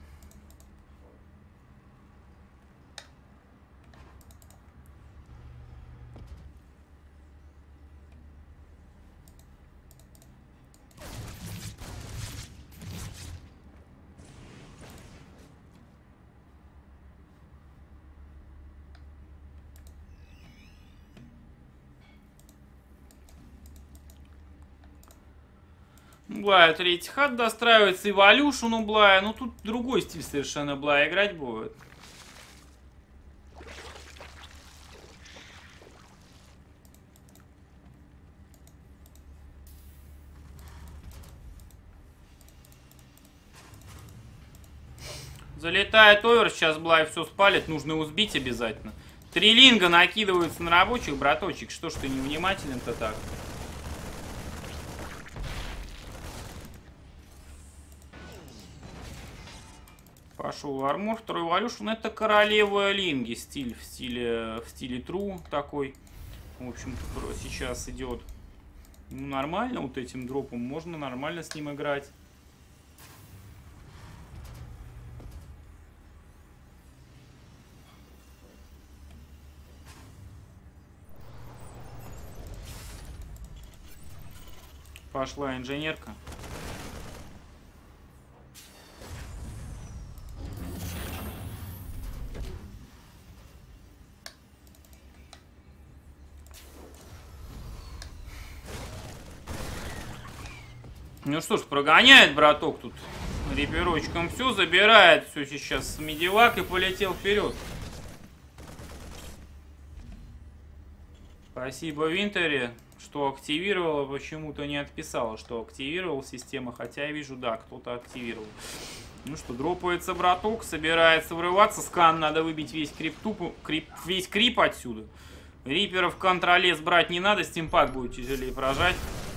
S1: Блая третий хат достраивается, эволюшн у Блая. Ну тут другой стиль совершенно Блая играть будет. Залетает овер, сейчас Блай все спалит, нужно его сбить обязательно. 3 линга накидываются на рабочих, браточек. Что ж ты невнимателен-то так? Пошел армор, второй эволюшн. Это королева линги, стиль в стиле true такой. В общем-то, сейчас идет. Ну, нормально вот этим дропом, можно нормально с ним играть. Пошла инженерка. Ну что ж, прогоняет браток тут. Реперочком все забирает. Все сейчас медивак и полетел вперед. Спасибо Винтере, что активировала, почему-то не отписала, что активировал система. Хотя я вижу, да, кто-то активировал. Ну что, дропается браток, собирается врываться. Скан надо выбить весь весь крип отсюда. Риперов контролез брать не надо, стимпак будет тяжелее прожать.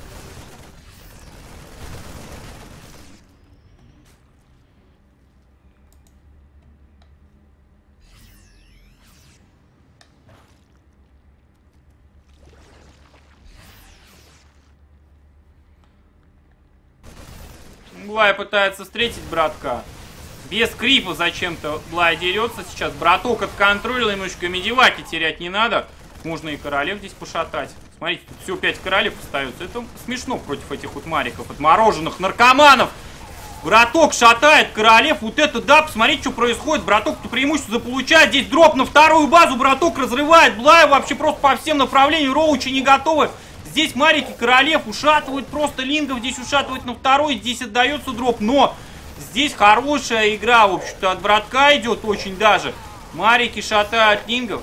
S1: Блай пытается встретить братка. Без крипа зачем-то Блай дерется сейчас. Браток отконтролил, немножечко медиваки терять не надо. Можно и королев здесь пошатать. Смотрите, тут всего 5 королев остается. Это смешно против этих вот мариков, отмороженных наркоманов. Браток шатает королев. Вот это да, посмотрите, что происходит. Браток-то преимущество заполучает. Здесь дроп на вторую базу. Браток разрывает Блая вообще просто по всем направлениям. Роучи не готовы. Здесь Марик и королев ушатывают просто лингов. Здесь ушатывают на второй. Здесь отдается дроп. Но здесь хорошая игра, в общем-то, от братка идет очень даже. Марики шатают лингов.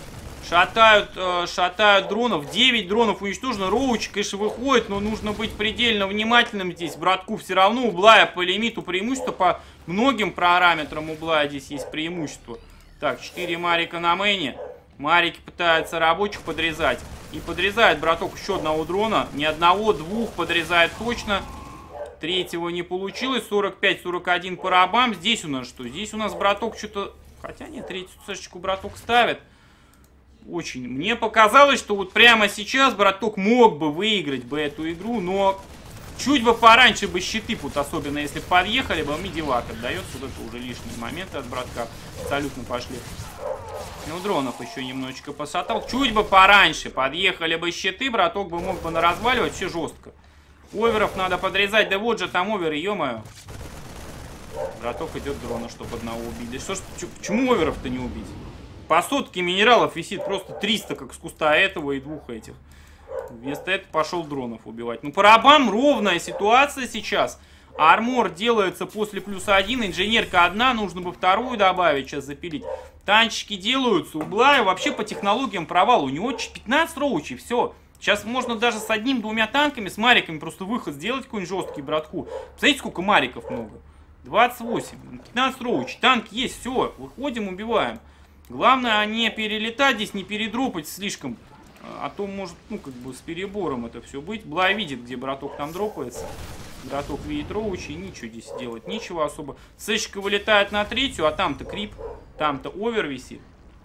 S1: Шатают дронов. 9 дронов уничтожено. Роуч, конечно, выходит, но нужно быть предельно внимательным здесь. Братку все равно у Блая по лимиту преимущество. По многим параметрам у Блая здесь есть преимущество. Так, 4 Марика на мейне. Марики пытаются рабочих подрезать. И подрезает браток еще одного дрона. Ни одного, двух подрезает точно. Третьего не получилось. 45-41 по рабам. Здесь у нас что? Здесь у нас браток что-то... Хотя нет, третью цешечку браток ставит. Очень. Мне показалось, что вот прямо сейчас браток мог бы выиграть бы эту игру, но чуть бы пораньше бы щиты, вот особенно если подъехали бы, медивак отдается. Вот это уже лишние моменты от братка. Абсолютно пошли. Ну, дронов еще немножечко посатал. Чуть бы пораньше подъехали бы щиты, браток бы мог бы наразваливать все жестко. Оверов надо подрезать. Да вот же там оверы, ё-моё. Браток идет дрона, чтобы одного убить. Да что ж, почему оверов-то не убить? По сотке минералов висит просто 300, как с куста этого и двух этих. Вместо этого пошел дронов убивать. Ну, по рабам ровная ситуация сейчас. Армор делается после +1. Инженерка одна, нужно бы вторую добавить, сейчас запилить. Танчики делаются. У Блая вообще по технологиям провал. У него 15 роучей, все. Сейчас можно даже с одним-двумя танками, с мариками просто выход сделать какой-нибудь жесткий братку. Посмотрите, сколько мариков много. 28, 15 роучей. Танк есть, все. Выходим, убиваем. Главное не перелетать здесь, не передропать слишком. А то может, ну, как бы с перебором это все быть. Блай видит, где браток там дропается. Браток видит роучи, и ничего здесь делать, ничего особо. Сэшка вылетает на третью, а там-то крип, там-то овер висит.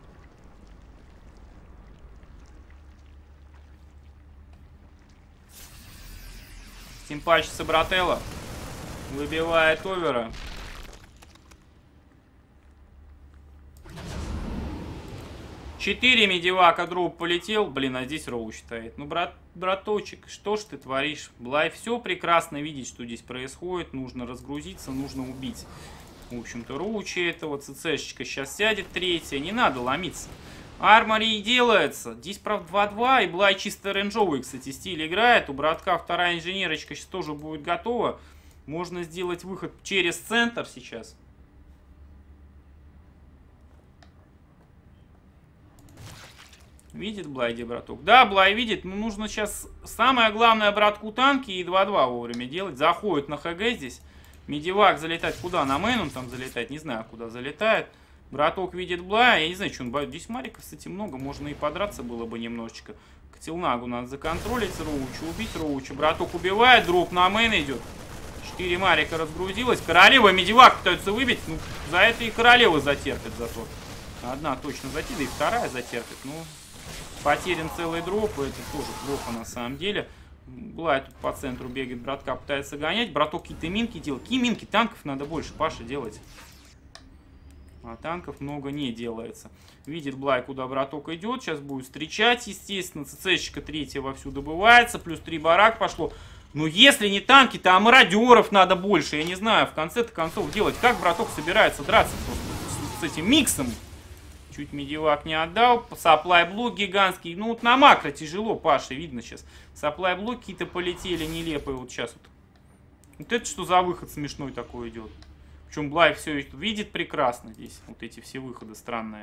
S1: Симпачится брателла. Выбивает овера. Четыре медивака дроп полетел. Блин, а здесь роуч стоит. Ну, браточек, что ж ты творишь? Блай все прекрасно видеть, что здесь происходит. Нужно разгрузиться, нужно убить. В общем-то, роучи этого. ЦЦшечка сейчас сядет третья. Не надо ломиться. Армори делается. Здесь, правда, 2-2. И Блай чисто рейнджовый, кстати, стиль играет. У братка вторая инженерочка сейчас тоже будет готова. Можно сделать выход через центр сейчас. Видит Блай, где браток? Да, Блай видит. Но нужно сейчас самое главное братку танки и 2-2 вовремя делать. Заходит на ХГ здесь. Медивак залетать куда? На мейн он там залетает? Не знаю, куда залетает. Браток видит Блая. Я не знаю, что он боится. Здесь мариков, кстати, много. Можно и подраться было бы немножечко. Котелнагу надо законтролить. Роуча убить. Роуча. Браток убивает. Дроп на мейн идет. 4 марика разгрузилась. Королева и медивак пытаются выбить. Ну, за это и королева затерпит зато. Одна точно затерпит, да и вторая затерпит. Ну, потерян целый дроп. Это тоже плохо на самом деле. Блай тут по центру бегает. Братка пытается гонять. Браток какие-то минки делает. Какие минки? Танков надо больше, Паша, делать. А танков много не делается. Видит Блай, куда браток идет. Сейчас будет встречать, естественно. ЦЦшечка третья вовсю добывается. Плюс 3 барак пошло. Но если не танки, то мародеров надо больше. Я не знаю, в конце-то концов делать. Как браток собирается драться просто с этим миксом? Чуть медивак не отдал. Саплай-блок гигантский. Ну вот на макро тяжело, Паша, видно сейчас. Саплай-блок какие-то полетели нелепые. Вот сейчас вот. Вот это что за выход смешной такой идет? Причем Блай все видит прекрасно здесь. Вот эти все выходы странные.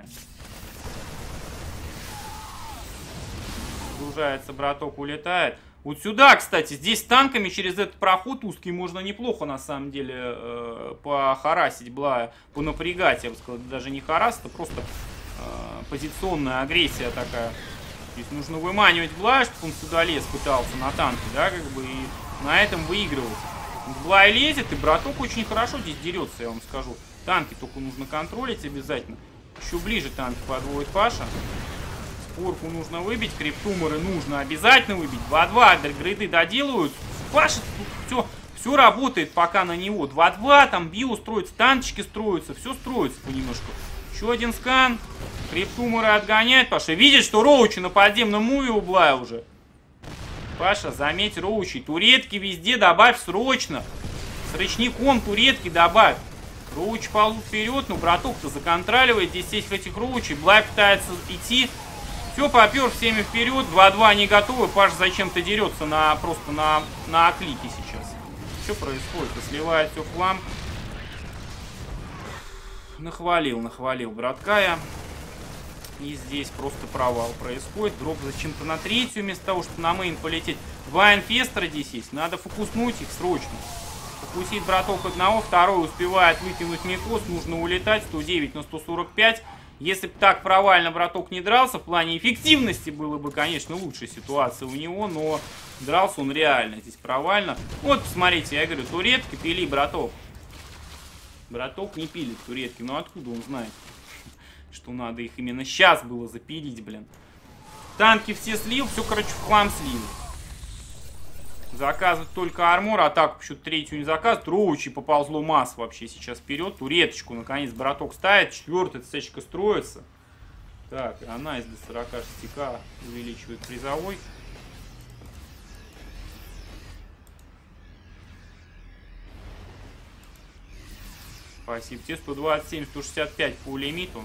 S1: Загружается браток, улетает. Вот сюда, кстати, здесь танками через этот проход узкий можно неплохо, на самом деле, похарасить Блая, понапрягать, я бы сказал, даже не харас, это просто позиционная агрессия такая. Здесь нужно выманивать Блая, чтобы он сюда лез, пытался на танке, да, как бы, и на этом выигрывать. Блай лезет, и браток очень хорошо здесь дерется, я вам скажу. Танки только нужно контролить обязательно. Еще ближе танки подводит Паша. Спорку нужно выбить, криптуморы нужно обязательно выбить. 2-2, грейды доделают. Паша, все работает пока на него. 2-2, там био строится, танчики строятся, все строится понемножку. Еще один скан. Криптуморы отгоняет. Паша видит, что роучи на подземном муве у Блая уже. Паша, заметь роучи. Туретки везде добавь срочно. С рычником туретки добавь. Роучи ползут вперед, но браток-то законтроливает. Здесь есть этих роучей. Блай пытается идти. Все, попер всеми вперед. 2-2 не готовы. Паш зачем-то дерется просто на оклике сейчас. Что происходит? Сливает все в хлам. Нахвалил братка я. И здесь просто провал происходит. Дроп зачем-то на третью, вместо того, чтобы на мейн полететь. Два инфестора здесь есть. Надо фокуснуть их срочно. Фокусит браток одного, второй успевает выкинуть микос. Нужно улетать. 109 на 145. Если бы так провально браток не дрался, в плане эффективности было бы, конечно, лучшая ситуация у него. Но дрался он реально здесь провально. Вот, посмотрите, я говорю, туретка, пили, браток. Браток не пилит туретки. Ну откуда он знает, что надо их именно сейчас было запилить, блин. Танки все слил, все, короче, в хлам слил. Заказывать только армор, атаку почему-то третью не заказывают. Роучи поползло масс вообще сейчас вперед. Туреточку, наконец, браток ставит. Четвертая цечка строится. Так, она из до 46к увеличивает призовой. Спасибо. Те 127, 165 по лимиту.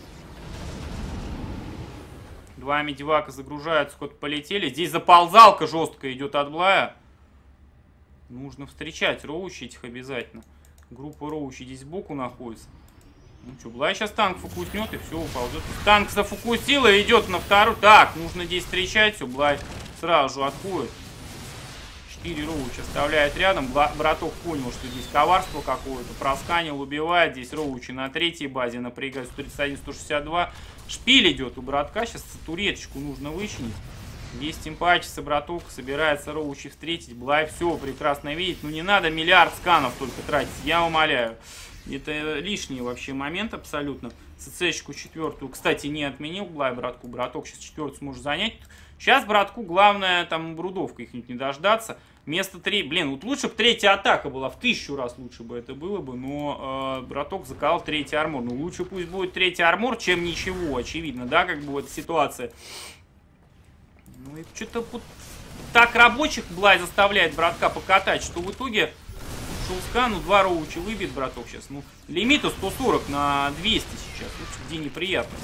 S1: Два медивака загружаются, куда-то полетели. Здесь заползалка жестко идет от Блая. Нужно встречать роучи этих обязательно. Группа роучи здесь сбоку находится. Ну что, Блай сейчас танк фокуснет и все, уползет. Танк зафокусил и идет на вторую. Так, нужно здесь встречать. Все, Блай сразу же отходит. 4 роучи оставляет рядом. Браток понял, что здесь коварство какое-то. Просканил, убивает. Здесь роучи на третьей базе напрягает. 131, 162. Шпиль идет у братка. Сейчас туреточку нужно вычинить. Здесь темпачится браток. Собирается роучи встретить. Блай все прекрасно видит. Ну не надо миллиард сканов только тратить. Я умоляю. Это лишний вообще момент абсолютно. ЦЦ-очку четвертую, кстати, не отменил Блай братку. Браток сейчас четвертую сможет занять. Сейчас братку главное там брудовка их не дождаться. Вместо 3, блин, вот лучше бы третья атака была, в 1000 раз лучше бы это было бы, но браток закал третий армор. Ну лучше пусть будет третий армор, чем ничего, очевидно, да, как бы вот ситуация. Ну и что-то вот так рабочих Блай заставляет братка покатать, что в итоге шоускан, ну 2 роучи выбит браток сейчас. Ну лимита 140 на 200 сейчас, вот где неприятность.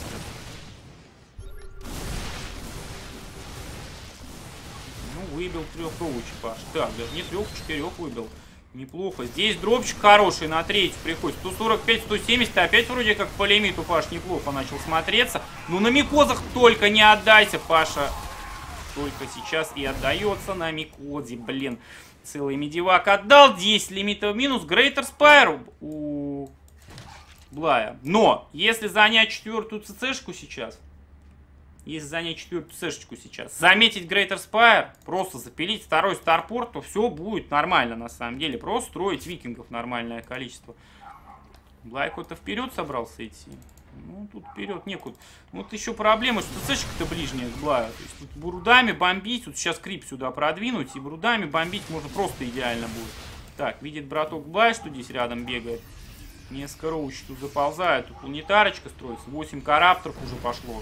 S1: Выбил 3 роучи, Паш. Так, даже не 3, 4 выбил. Неплохо. Здесь дропчик хороший на третью приходит. 145, 170. Опять вроде как по лимиту, Паш, неплохо начал смотреться. Ну на микозах только не отдайся, Паша. Только сейчас и отдается на микозе, блин. Целый медивак отдал. 10 лимитов минус. Грейтер Спайр у Блая. Но, если занять четвертую ЦЦшку сейчас... Если занять четвертую цешечку сейчас, заметить Greater Spire, просто запилить второй старпорт, то все будет нормально на самом деле. Просто строить викингов нормальное количество. Блай какой-то вперед собрался идти. Ну, тут вперед некуда. Вот еще проблема, что цешечка-то ближняя к Блаю. То есть тут брудами бомбить, вот сейчас крип сюда продвинуть, и брудами бомбить можно просто идеально будет. Так, видит браток Блай, что здесь рядом бегает. Несколько роучей тут заползает, тут планетарочка строится. 8 карапторов уже пошло.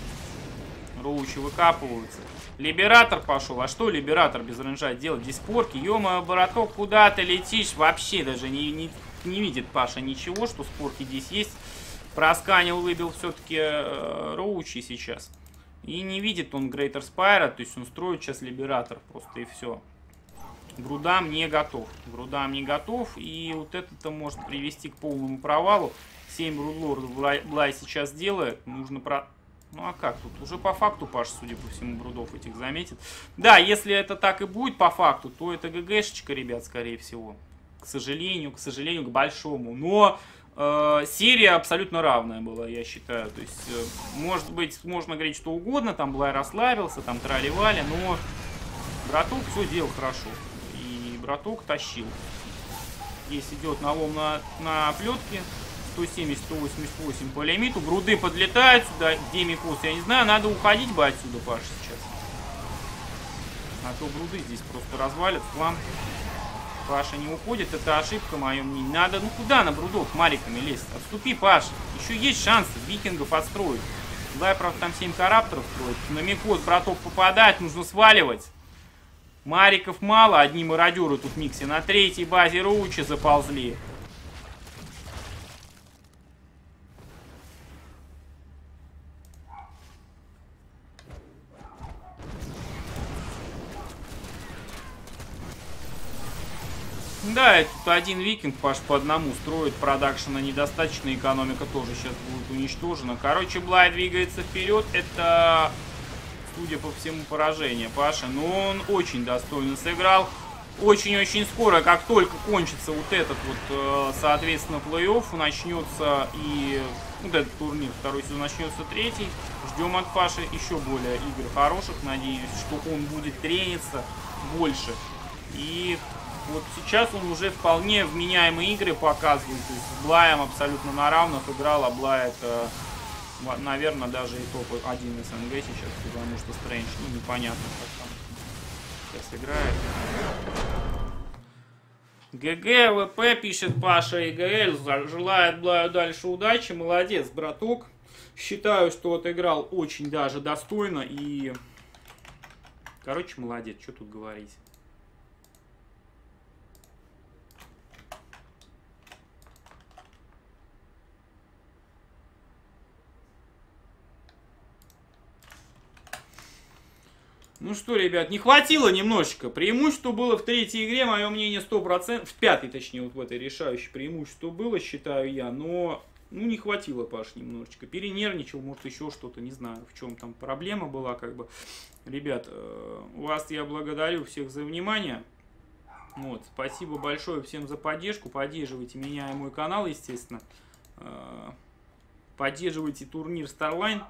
S1: Роучи выкапываются. Либератор пошел. А что Либератор без ренжа делать? Здесь спорки. Ё-моё, браток, куда ты летишь? Вообще даже не видит Паша ничего, что спорки здесь есть. Просканил, выбил все-таки роучи сейчас. И не видит он Greater Spire, то есть он строит сейчас Либератор просто и все. Грудам не готов. Грудам не готов. И вот это может привести к полному провалу. 7 грудлордов Блай сейчас делает. Нужно Ну а как тут? Уже по факту Паш, судя по всему, брудов этих заметит. Да, если это так и будет по факту, то это ГГшечка, ребят, скорее всего. К сожалению, к большому. Но серия абсолютно равная была, я считаю. То есть, может быть, можно говорить что угодно. Там Блай расслабился, там трали-вали. Но браток все делал хорошо. И браток тащил. Здесь идет налом на плетке. 170, 188 по лимиту. Бруды подлетают сюда. Где микос, я не знаю. Надо уходить бы отсюда, Паша, сейчас. А то бруды здесь просто развалят. Хлам. Паша не уходит. Это ошибка, мое мнение. Надо, ну куда на брудов мариками лезть? Отступи, Паша. Еще есть шансы викингов отстроить. Блай, правда, там 7 карапторов строит. На микос браток попадает. Нужно сваливать. Мариков мало, одни мародеры тут в миксе. На третьей базе Роучи заползли. Да, это тут один викинг, Паш, по одному строит, продакшена недостаточно, экономика тоже сейчас будет уничтожена. Короче, Блай двигается вперед, это, судя по всему, поражение Паша. Но он очень достойно сыграл. Очень-очень скоро, как только кончится вот этот вот, соответственно, плей-офф, начнется и вот этот турнир, второй сезон начнется третий. Ждем от Паши еще более игр хороших, надеюсь, что он будет трениться больше. И вот сейчас он уже вполне вменяемые игры показывает. То есть с Блаем абсолютно на равных играл, а Блай это, наверное, даже и топ-1 СНГ сейчас, потому что Стрэндж, ну, непонятно, как там сейчас играет. ГГ, ВП, пишет Паша ИГЛ, желает Блаю дальше удачи, молодец, браток. Считаю, что отыграл очень даже достойно и, короче, молодец, что тут говорить. Ну что, ребят, не хватило немножечко. Преимущество было в третьей игре, мое мнение, 100%. В пятой, точнее, вот в этой решающей преимущество было, считаю я. Но, ну, не хватило, Паш, немножечко. Перенервничал, может, еще что-то, не знаю, в чем там проблема была, как бы. Ребят, вас я благодарю всех за внимание. Вот, спасибо большое всем за поддержку. Поддерживайте меня и мой канал, естественно. Поддерживайте турнир Starline.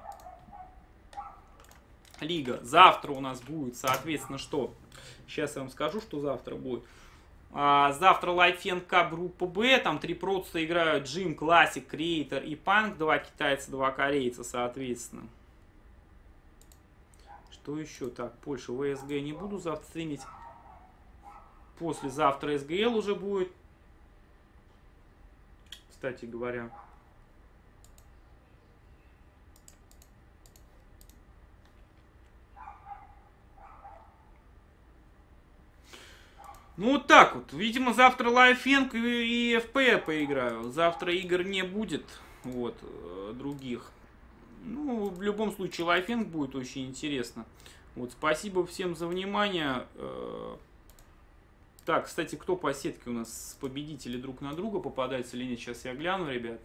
S1: Лига. Завтра у нас будет, соответственно, что? Сейчас я вам скажу, что завтра будет. Завтра Лайфен Кап группа Б. Там 3 протста играют: Джим, Классик, Креатор и Панк. 2 китайца, 2 корейца, соответственно. Что еще? Так, Польша, ВСГ не буду завтра стримить. Послезавтра СГЛ уже будет. Кстати говоря. Ну вот так вот. Видимо, завтра Лайфенг и FP поиграю. Завтра игр не будет. Вот. Других. Ну, в любом случае, Лайфенг будет очень интересно. Вот. Спасибо всем за внимание. Так, кстати, кто по сетке у нас? Победители друг на друга попадаются или нет? Сейчас я гляну, ребят.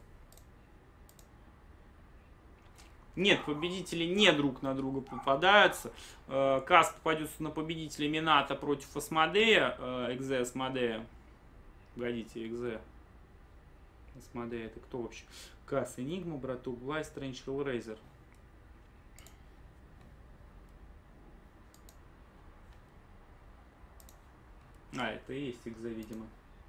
S1: Нет, победители не друг на друга попадаются. Каст попадется на победителя Минато против Асмодея. Экзе Асмодея. Погодите, Экзе Асмодея, это кто вообще? Касс, Энигма, браток, Блай, Стрэндж, Хеллрейзер. Это и есть Экзе, видимо.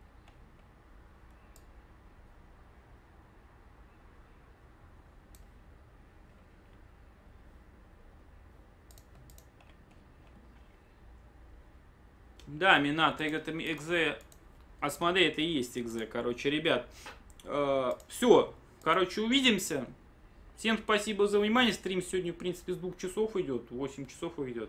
S1: Да, Минато, это Экзе, Асмодей, это и есть Экзе. Короче, ребят, все. Короче, увидимся. Всем спасибо за внимание. Стрим сегодня, в принципе, с 2 часов идет. 8 часов идет.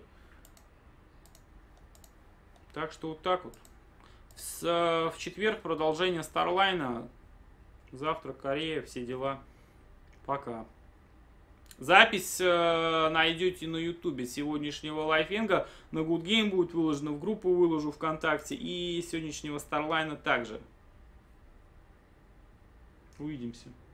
S1: Так что вот так вот. В четверг продолжение Старлайна. Завтра Корея, все дела. Пока. Запись найдете на ютубе сегодняшнего лайфинга. На Good Game будет выложено, в группу выложу ВКонтакте. И сегодняшнего Старлайна также. Увидимся.